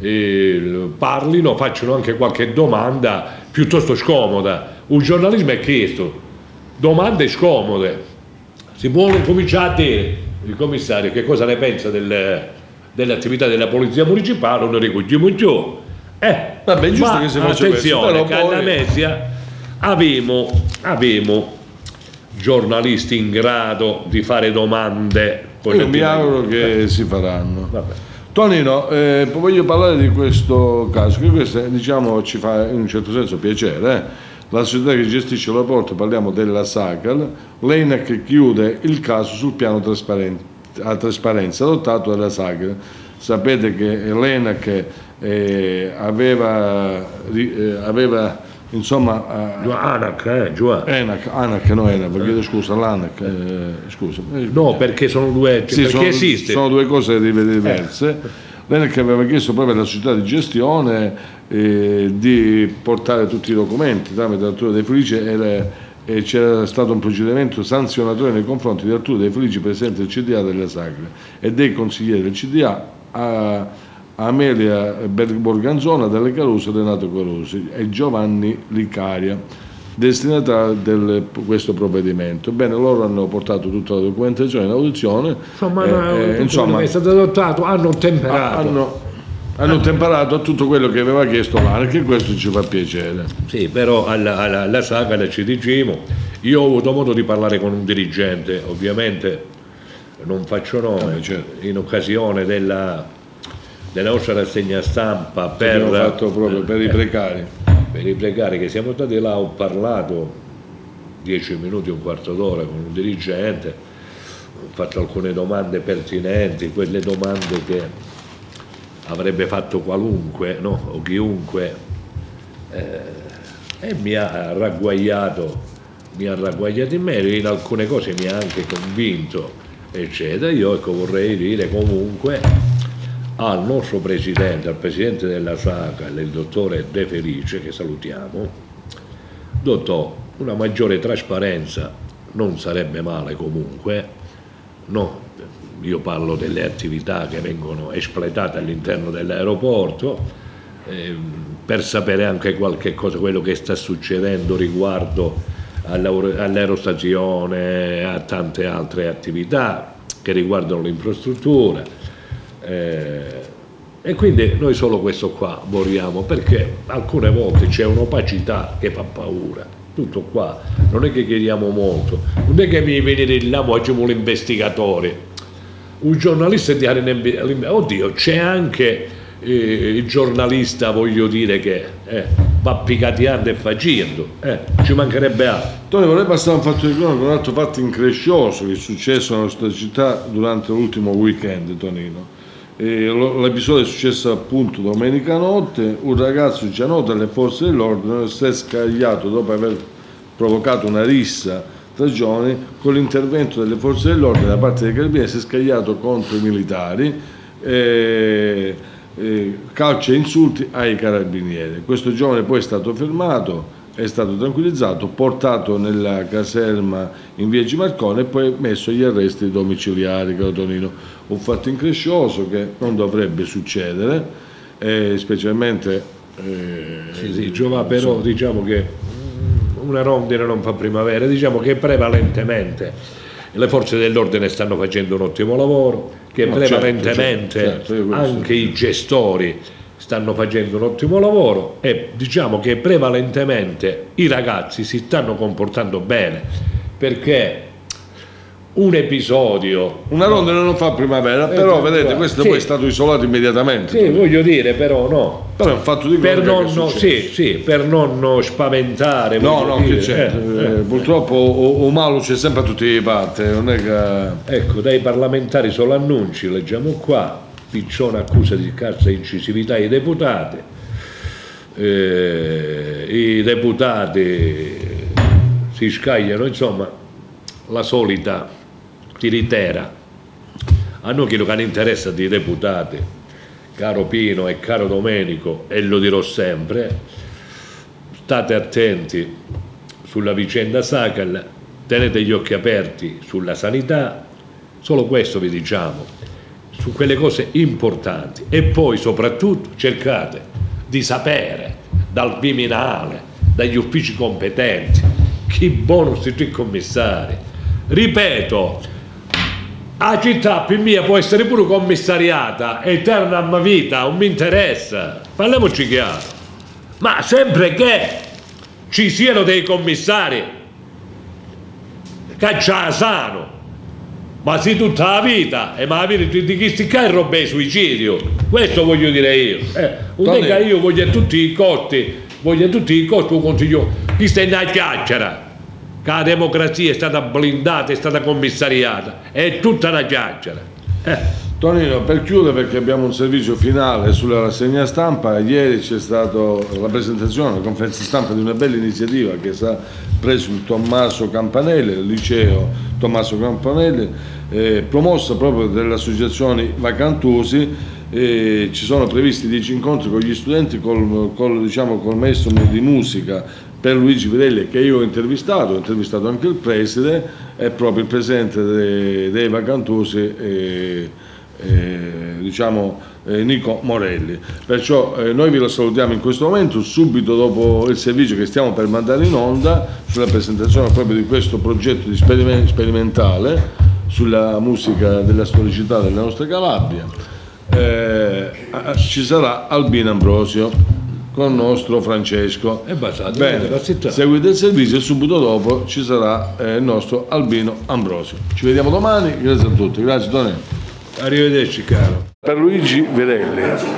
eh, parlino, facciano anche qualche domanda piuttosto scomoda. Un giornalismo è chiesto domande scomode, si può cominciare a dire il commissario che cosa ne pensa del, dell'attività della polizia municipale, non ricordiamo più. Eh, vabbè, è giusto ma che si faccia attenzione, questo, che alla Lamezia avemo, avemo giornalisti in grado di fare domande. Io mi auguro che si faranno. Vabbè. Tonino, eh, voglio parlare di questo caso, che questo diciamo ci fa in un certo senso piacere. Eh? La società che gestisce la porta, parliamo della Sacal, l'ENAC chiude il caso sul piano a trasparenza adottato dalla Sacal. Sapete che l'ENAC eh, aveva, eh, aveva insomma uh, ANAC, eh, Giovanni. ENAC, ANAC, no ENAC, chiedo scusa, l'ANAC, eh, scusa. No, perché sono due, sì, perché sono, esiste. Sono due cose diverse. Eh. L'ENAC aveva chiesto proprio alla società di gestione eh, di portare tutti i documenti tramite Arturo De Felici e, e c'era stato un procedimento sanzionatorio nei confronti di Arturo De Felici, presidente del C D A della Sagra, e dei consiglieri del C D A, a Amelia Borganzona delle Caruso, Renato Carusi e Giovanni Licaria, destinatario di questo provvedimento. Bene, loro hanno portato tutta la documentazione in audizione. Insomma, eh, no, eh, insomma è stato adottato, hanno temperato. Hanno, hanno temperato a tutto quello che aveva chiesto l'ANAC, e questo ci fa piacere. Sì, però alla, alla, alla Sagra ci diciamo Io ho avuto modo di parlare con un dirigente, ovviamente non faccio nome, eh, certo. in occasione della, della nostra rassegna stampa per, abbiamo fatto proprio per i precari. Per i precari che siamo stati là, ho parlato dieci minuti, un quarto d'ora con un dirigente, ho fatto alcune domande pertinenti, quelle domande che avrebbe fatto qualunque, no? O chiunque, eh, e mi ha ragguagliato. mi ha ragguagliato in merito, in alcune cose mi ha anche convinto, eccetera. Io ecco vorrei dire comunque al nostro presidente, al presidente della SACAL, il dottore De Felice, che salutiamo, dottor, una maggiore trasparenza non sarebbe male comunque, no? Io parlo delle attività che vengono espletate all'interno dell'aeroporto, eh, per sapere anche qualche cosa, quello che sta succedendo riguardo all'aerostazione, a tante altre attività che riguardano l'infrastruttura, eh, e quindi noi solo questo qua vogliamo, perché alcune volte c'è un'opacità che fa paura, tutto qua, non è che chiediamo molto, non è che mi venire là, facciamo l'investigatore, un giornalista di oddio, c'è anche eh, il giornalista, voglio dire, che eh, va picatiando e facendo, eh, ci mancherebbe altro. Tony, vorrei passare a un fatto di cronaca, un altro fatto increscioso che è successo nella nostra città durante l'ultimo weekend, Tonino. L'episodio è successo appunto domenica notte. Un ragazzo già noto alle forze dell'ordine si è scagliato dopo aver provocato una rissa tra giovani. Con l'intervento delle forze dell'ordine da parte dei carabinieri si è scagliato contro i militari, e Eh, calci e insulti ai carabinieri. Questo giovane poi è stato fermato, è stato tranquillizzato, portato nella caserma in via Gimarcone e poi messo agli arresti domiciliari, caro Tonino. Un fatto increscioso che non dovrebbe succedere, eh, specialmente eh, sì, sì, Giova, però diciamo che una rondine non fa primavera, diciamo che prevalentemente le forze dell'ordine stanno facendo un ottimo lavoro, che no, prevalentemente certo, certo, anche i gestori stanno facendo un ottimo lavoro, e diciamo che prevalentemente i ragazzi si stanno comportando bene, perché un episodio, una rondine non fa primavera, eh, però vedete, questo sì, poi è stato isolato immediatamente. Sì, voglio dire, però no. Però è un fatto di per non, no, sì, sì, per non spaventare. No, no, dire, che c'è. Eh, eh, purtroppo o, o malo c'è sempre a tutte le parti, non è che... Ecco, dai parlamentari solo annunci, leggiamo qua, Piccione accusa di scarsa incisività ai deputati, eh, i deputati si scagliano, insomma, la solita tiritera. A noi quello che non interessa di deputati, caro Pino e caro Domenico, e lo dirò sempre, state attenti sulla vicenda SACAL, tenete gli occhi aperti sulla sanità, solo questo vi diciamo, su quelle cose importanti, e poi soprattutto cercate di sapere dal Viminale, dagli uffici competenti, chi bonus i commissari. Ripeto, la città più mia può essere pure commissariata, eterna a vita, non mi interessa, parliamoci chiaro, ma sempre che ci siano dei commissari caccia sano, ma sì tutta la vita, e ma di chi sti qua è roba di suicidio, questo voglio dire io, eh, non è che io voglio tutti i costi, voglio tutti i costi, consiglio, chi sta in una chiacchiera, che la democrazia è stata blindata, è stata commissariata, è tutta una chiacchiera. Eh. Tonino, per chiudere, perché abbiamo un servizio finale sulla rassegna stampa, ieri c'è stata la presentazione, la conferenza stampa di una bella iniziativa che sta preso il Tommaso Campanelli, il liceo Tommaso Campanelli, eh, promossa proprio dalle associazioni vacantusi. Eh, ci sono previsti dieci incontri con gli studenti, col, col, diciamo, col maestro di musica per Luigi Pirelli, che io ho intervistato, ho intervistato anche il preside, è proprio il presidente dei, dei vacantusi, eh, eh, diciamo eh, Nico Morelli. Perciò eh, noi vi lo salutiamo in questo momento, subito dopo il servizio che stiamo per mandare in onda, sulla presentazione proprio di questo progetto di speriment- sperimentale sulla musica della storicità della nostra Calabria. Eh, ci sarà Albino Ambrosio. con il nostro Francesco. È basato. Bene, seguite il servizio e subito dopo ci sarà eh, il nostro Albino Ambrosio. Ci vediamo domani, grazie a tutti, grazie Tonino. Arrivederci caro. Per Luigi Videlli,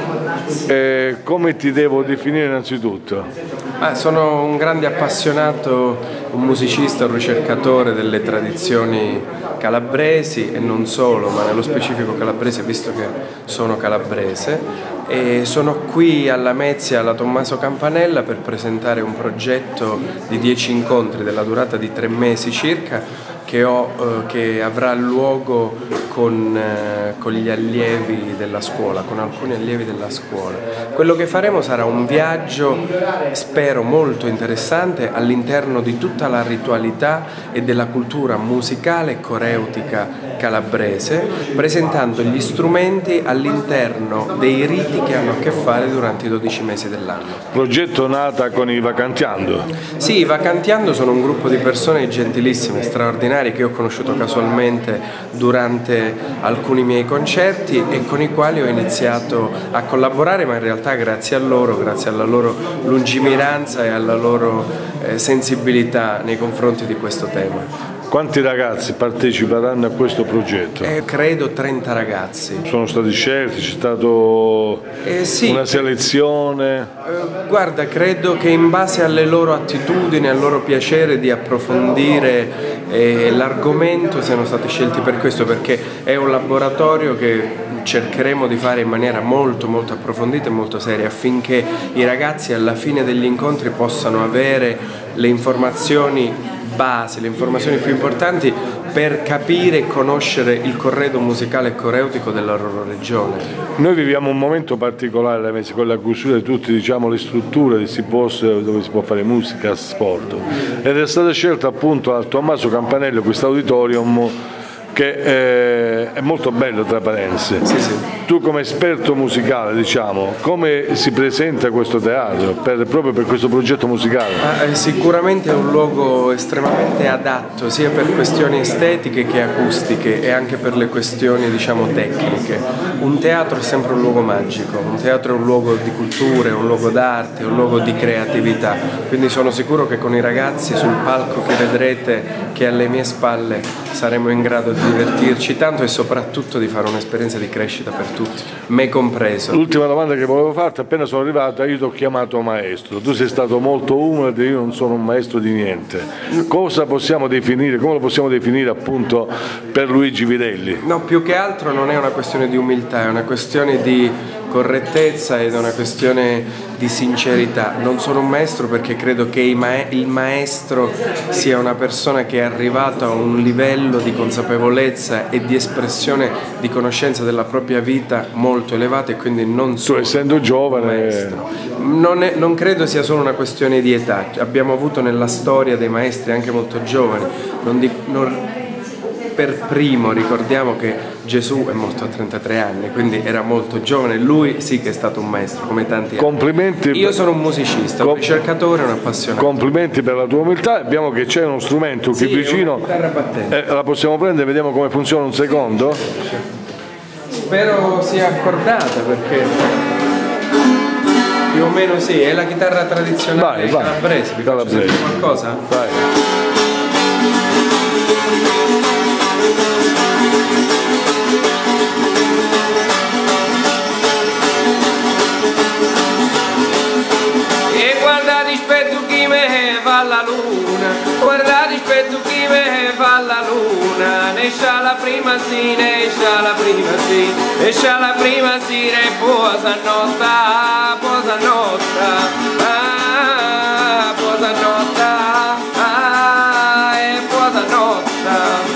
eh, come ti devo definire innanzitutto? Ah, sono un grande appassionato, un musicista, un ricercatore delle tradizioni calabresi e non solo, ma nello specifico calabrese, visto che sono calabrese, e sono qui alla Mezia, alla Tommaso Campanella, per presentare un progetto di dieci incontri della durata di tre mesi circa, che, ho, eh, che avrà luogo con, eh, con gli allievi della scuola, con alcuni allievi della scuola. Quello che faremo sarà un viaggio, spero molto interessante, all'interno di tutta la ritualità e della cultura musicale e coreutica calabrese, presentando gli strumenti all'interno dei riti che hanno a che fare durante i dodici mesi dell'anno. Progetto nata con i Vacantiando. Sì, i Vacantiando sono un gruppo di persone gentilissime, straordinarie, che ho conosciuto casualmente durante alcuni miei concerti e con i quali ho iniziato a collaborare, ma in realtà grazie a loro, grazie alla loro lungimiranza e alla loro eh, sensibilità nei confronti di questo tema. Quanti ragazzi parteciperanno a questo progetto? Eh, credo trenta ragazzi. Sono stati scelti, c'è stata eh, sì. una selezione? Eh, guarda, credo che in base alle loro attitudini, al loro piacere di approfondire eh, l'argomento siano stati scelti per questo, perché è un laboratorio che cercheremo di fare in maniera molto molto approfondita e molto seria, affinché i ragazzi alla fine degli incontri possano avere le informazioni base, le informazioni più importanti per capire e conoscere il corredo musicale e coreutico della loro regione. Noi viviamo un momento particolare con la chiusura di tutte, diciamo, le strutture dove si, può, dove si può fare musica, sport, ed è stato scelto appunto al Tommaso Campanella questo auditorium che eh, è molto bello, tra parentesi. Sì, sì. Tu come esperto musicale, diciamo, come si presenta questo teatro per, proprio per questo progetto musicale? Ah, eh, sicuramente è un luogo estremamente adatto sia per questioni estetiche che acustiche e anche per le questioni, diciamo, tecniche. Un teatro è sempre un luogo magico, un teatro è un luogo di cultura, è un luogo d'arte, è un luogo di creatività, quindi sono sicuro che con i ragazzi sul palco che vedrete, che alle mie spalle, saremo in grado di divertirci tanto e soprattutto di fare un'esperienza di crescita per tutti, me compreso. L'ultima domanda che volevo farti, appena sono arrivato io ti ho chiamato maestro, tu sei stato molto umile, io non sono un maestro di niente. Cosa possiamo definire, come lo possiamo definire appunto per Luigi Videlli? No, più che altro non è una questione di umiltà, è una questione di correttezza ed è una questione di sincerità. Non sono un maestro perché credo che il maestro sia una persona che è arrivata a un livello di consapevolezza e di espressione di conoscenza della propria vita molto elevato e quindi non solo. Tu essendo giovane... Non, è, non credo sia solo una questione di età, abbiamo avuto nella storia dei maestri anche molto giovani, non di, non, per primo ricordiamo che Gesù è morto a trentatré anni, quindi era molto giovane, lui sì che è stato un maestro come tanti altri. Complimenti. Io sono un musicista, un ricercatore, un appassionato. Complimenti per la tua umiltà, abbiamo che c'è uno strumento qui sì, vicino, una chitarra battente. Eh, la possiamo prendere, vediamo come funziona un secondo? Spero sia accordata perché più o meno sì, è la chitarra tradizionale calabrese, vi faccio sentire qualcosa? Vai. E guarda rispetto chi me fa la luna, guarda rispetto chi me fa la luna, ne scia la prima sì, ne scia la prima sì, ne scia la prima sì, e posa notta, posa notta, ah, posa notta, ah, e posa notta.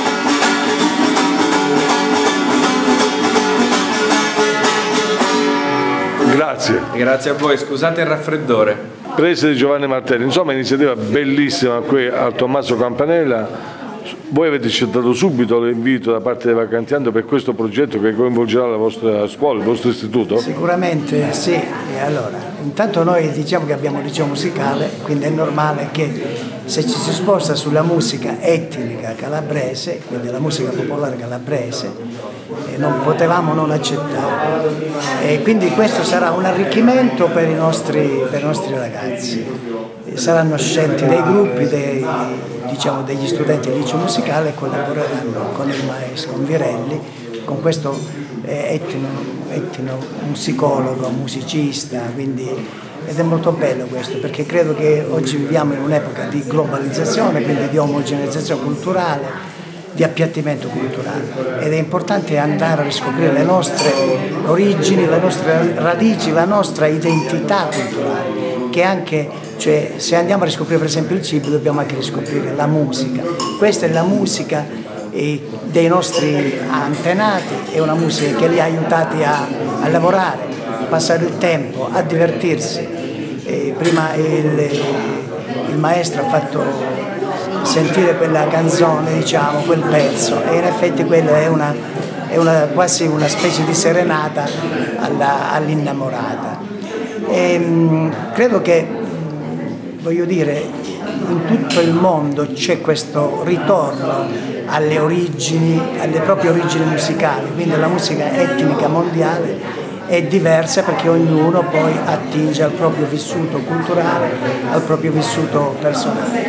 Grazie. Grazie a voi, scusate il raffreddore. Prese di Giovanni Martelli, insomma iniziativa bellissima qui al Tommaso Campanella. Voi avete accettato subito l'invito da parte dei Vacantiando per questo progetto che coinvolgerà la vostra scuola, il vostro istituto? Sicuramente sì, e allora intanto noi diciamo che abbiamo un liceo musicale, quindi è normale che se ci si sposta sulla musica etnica calabrese, quindi la musica popolare calabrese, eh, non potevamo non accettare. E quindi questo sarà un arricchimento per i nostri, per i nostri ragazzi. E saranno scelti dei gruppi, dei, diciamo, degli studenti del liceo musicale e collaboreranno con il maestro, con Virelli, con questo eh, etno, etno musicologo, musicista, quindi, ed è molto bello questo, perché credo che oggi viviamo in un'epoca di globalizzazione, quindi di omogeneizzazione culturale, di appiattimento culturale, ed è importante andare a riscoprire le nostre origini, le nostre radici, la nostra identità culturale, che anche, cioè, se andiamo a riscoprire per esempio il cibo dobbiamo anche riscoprire la musica. Questa è la musica eh, dei nostri antenati, è una musica che li ha aiutati a, a lavorare, a passare il tempo, a divertirsi. E prima il, il maestro ha fatto sentire quella canzone, diciamo, quel pezzo, e in effetti quella è, una, è una, quasi una specie di serenata alla, all'innamorata. E, mh, credo che, mh, voglio dire, in tutto il mondo c'è questo ritorno alle origini, alle proprie origini musicali, quindi la musica etnica mondiale è diversa perché ognuno poi attinge al proprio vissuto culturale, al proprio vissuto personale.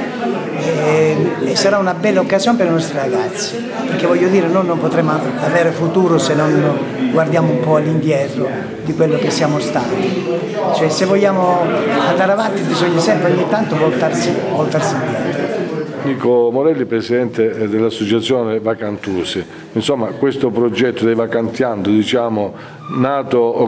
E, e sarà una bella occasione per i nostri ragazzi, perché voglio dire, noi non potremo avere futuro se non guardiamo un po' all'indietro di quello che siamo stati. Cioè, se vogliamo andare avanti bisogna sempre ogni tanto voltarsi, voltarsi indietro. Nico Morelli, presidente dell'associazione Vacantusi. Insomma, questo progetto dei Vacantiando, diciamo, nato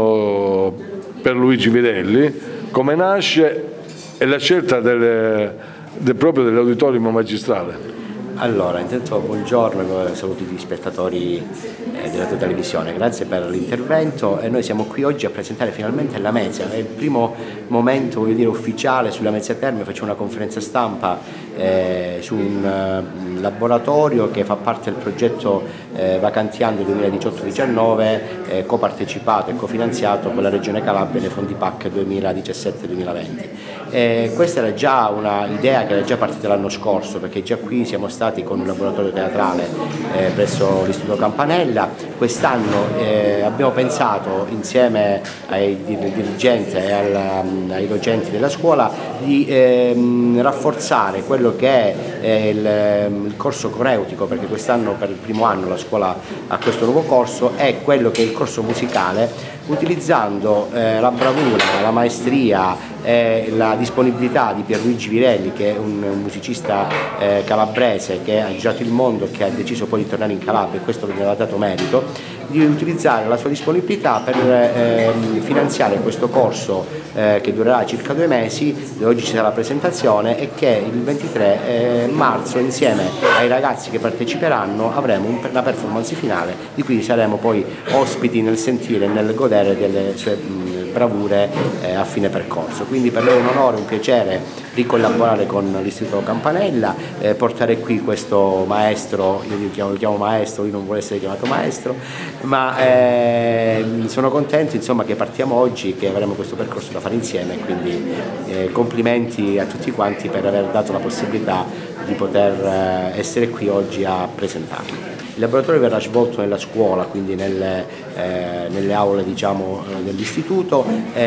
con Pierluigi Virelli, come nasce e la scelta del, del proprio dell'auditorium magistrale? Allora, intanto buongiorno, saluto gli spettatori eh, della tua televisione, grazie per l'intervento. E noi siamo qui oggi a presentare finalmente la Lamezia, è il primo momento, voglio dire, ufficiale sulla Lamezia Terme. Facciamo una conferenza stampa eh, su un uh, laboratorio che fa parte del progetto eh, Vacantiando duemiladiciotto diciannove, eh, copartecipato e cofinanziato con la Regione Calabria nei fondi P A C duemiladiciassette duemilaventi. Eh, questa era già un'idea che era già partita l'anno scorso, perché già qui siamo stati con un laboratorio teatrale eh, presso l'Istituto Campanella. Quest'anno eh, abbiamo pensato insieme ai dirigenti e alla, ai docenti della scuola di ehm, rafforzare quello che è eh, il, il corso coreutico, perché quest'anno per il primo anno la scuola ha questo nuovo corso, e quello che è il corso musicale, utilizzando eh, la bravura, la maestria e la disponibilità di Pierluigi Virelli, che è un musicista eh, calabrese che ha girato il mondo e che ha deciso poi di tornare in Calabria, e questo gli aveva dato merito, di utilizzare la sua disponibilità per eh, finanziare questo corso eh, che durerà circa due mesi. Oggi ci sarà la presentazione, e che il ventitré eh, marzo, insieme ai ragazzi che parteciperanno, avremo un, una performance finale di cui saremo poi ospiti nel sentire e nel godere delle sue mh, bravure eh, a fine percorso. Quindi per noi è un onore, un piacere ricollaborare con l'Istituto Campanella, eh, portare qui questo maestro. Io lo chiamo, lo chiamo maestro, lui non vuole essere chiamato maestro, ma eh, sono contento, insomma, che partiamo oggi, che avremo questo percorso da fare insieme, quindi eh, complimenti a tutti quanti per aver dato la possibilità di poter eh, essere qui oggi a presentarlo. Il laboratorio verrà svolto nella scuola, quindi nelle, eh, nelle aule, diciamo, dell'istituto.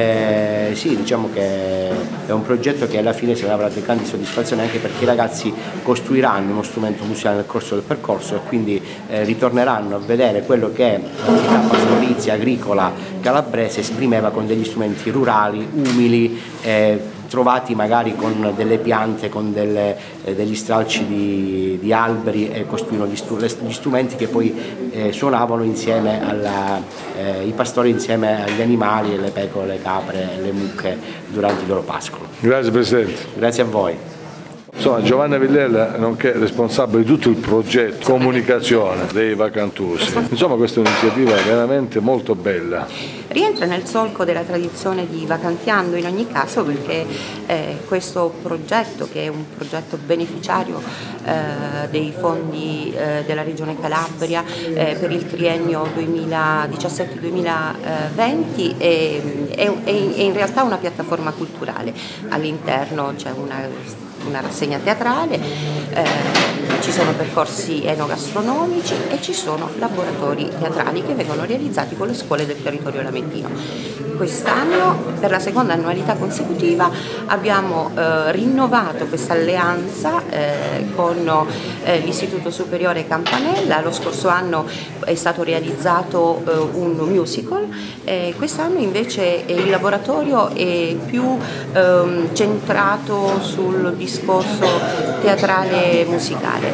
Eh, sì, diciamo che è un progetto che alla fine avrà delle grandi soddisfazioni, anche perché i ragazzi costruiranno uno strumento musicale nel corso del percorso, e quindi eh, ritorneranno a vedere quello che l'attività pastorizia agricola calabrese esprimeva con degli strumenti rurali, umili, eh, trovati magari con delle piante, con delle, eh, degli stralci di, di alberi, e costruivano gli, str gli strumenti che poi eh, suonavano insieme alla, eh, i pastori insieme agli animali, le pecore, le capre, le mucche durante il loro pascolo. Grazie Presidente. Grazie a voi. Insomma, Giovanna Villella, nonché responsabile di tutto il progetto comunicazione dei Vacantusi. Insomma, questa è un'iniziativa veramente molto bella. Rientra nel solco della tradizione di Vacantiando in ogni caso, perché eh, questo progetto, che è un progetto beneficiario eh, dei fondi eh, della Regione Calabria eh, per il triennio duemiladiciassette duemilaventi, è, è, è in realtà una piattaforma culturale. All'interno c'è una una rassegna teatrale, eh, ci sono percorsi enogastronomici e ci sono laboratori teatrali che vengono realizzati con le scuole del territorio lamentino. Quest'anno, per la seconda annualità consecutiva, abbiamo eh, rinnovato questa alleanza eh, con eh, l'Istituto Superiore Campanella. Lo scorso anno è stato realizzato eh, un musical, eh, quest'anno invece eh, il laboratorio è più ehm, centrato sul discorso teatrale musicale.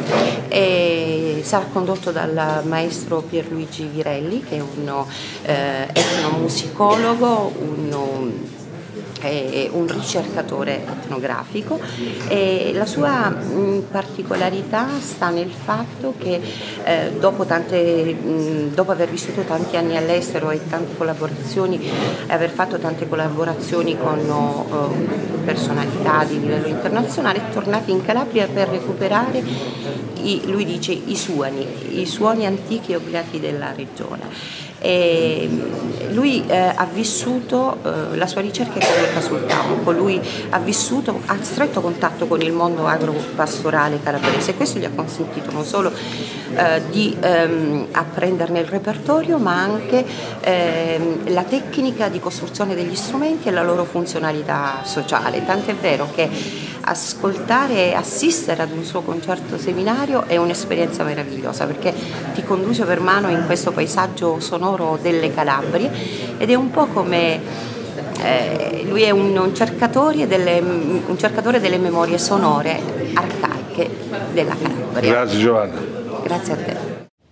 E sarà condotto dal maestro Pierluigi Virelli, che è un eh, etnomusicologo, un è un ricercatore etnografico, e la sua mh, particolarità sta nel fatto che eh, dopo, tante, mh, dopo aver vissuto tanti anni all'estero e tante collaborazioni, e aver fatto tante collaborazioni con uh, personalità di livello internazionale, è tornato in Calabria per recuperare i, lui dice, i suoni, i suoni antichi e obliati della regione. E lui eh, ha vissuto, eh, la sua ricerca è condotta sul campo, lui ha vissuto a stretto contatto con il mondo agropastorale calabrese, e questo gli ha consentito non solo eh, di ehm, apprenderne il repertorio, ma anche ehm, la tecnica di costruzione degli strumenti e la loro funzionalità sociale, tant'è vero che ascoltare e assistere ad un suo concerto seminario è un'esperienza meravigliosa, perché ti conduce per mano in questo paesaggio sonoro delle Calabrie, ed è un po' come eh, lui è un, un, cercatore delle, un cercatore delle memorie sonore arcaiche della Calabria. Grazie Giovanna. Grazie a te.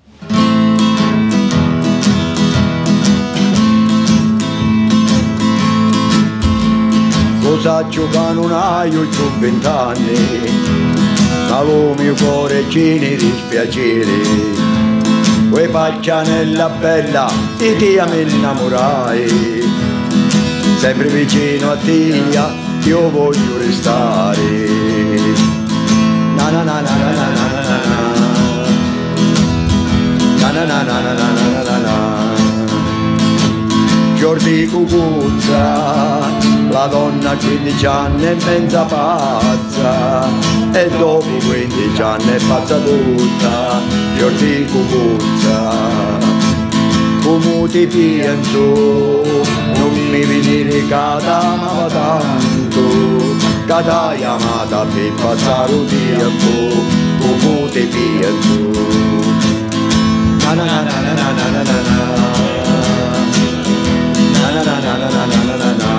Lo saggio che non hai più vent'anni, ma lo mio cuore ci ne dispiacere. Quei paccianella bella di te mi innamorai, sempre vicino a te io voglio restare. Na na na na na na na na na na na na na na na na. Giordi Cucuzza, la donna a quindici anni è mezza pazza, e dopo quindici anni è pazza tutta. Giordi Cucuzza, come ti penso, non mi venire cada amava tanto, cada chiamata per passare un tempo, come ti penso. Na na na na na na na na na. Na na na na na na na na na.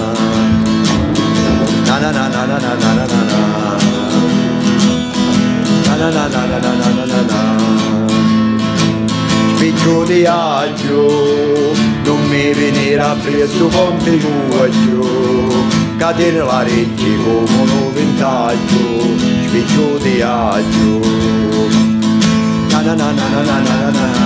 Na na na na na na na na na. Na na na na na na na na na. Spiccio di aglio, non mi venire a presso ponte tuo, cadere la regge come un ventaglio. Spiccio di aglio. Na na na na na na na na.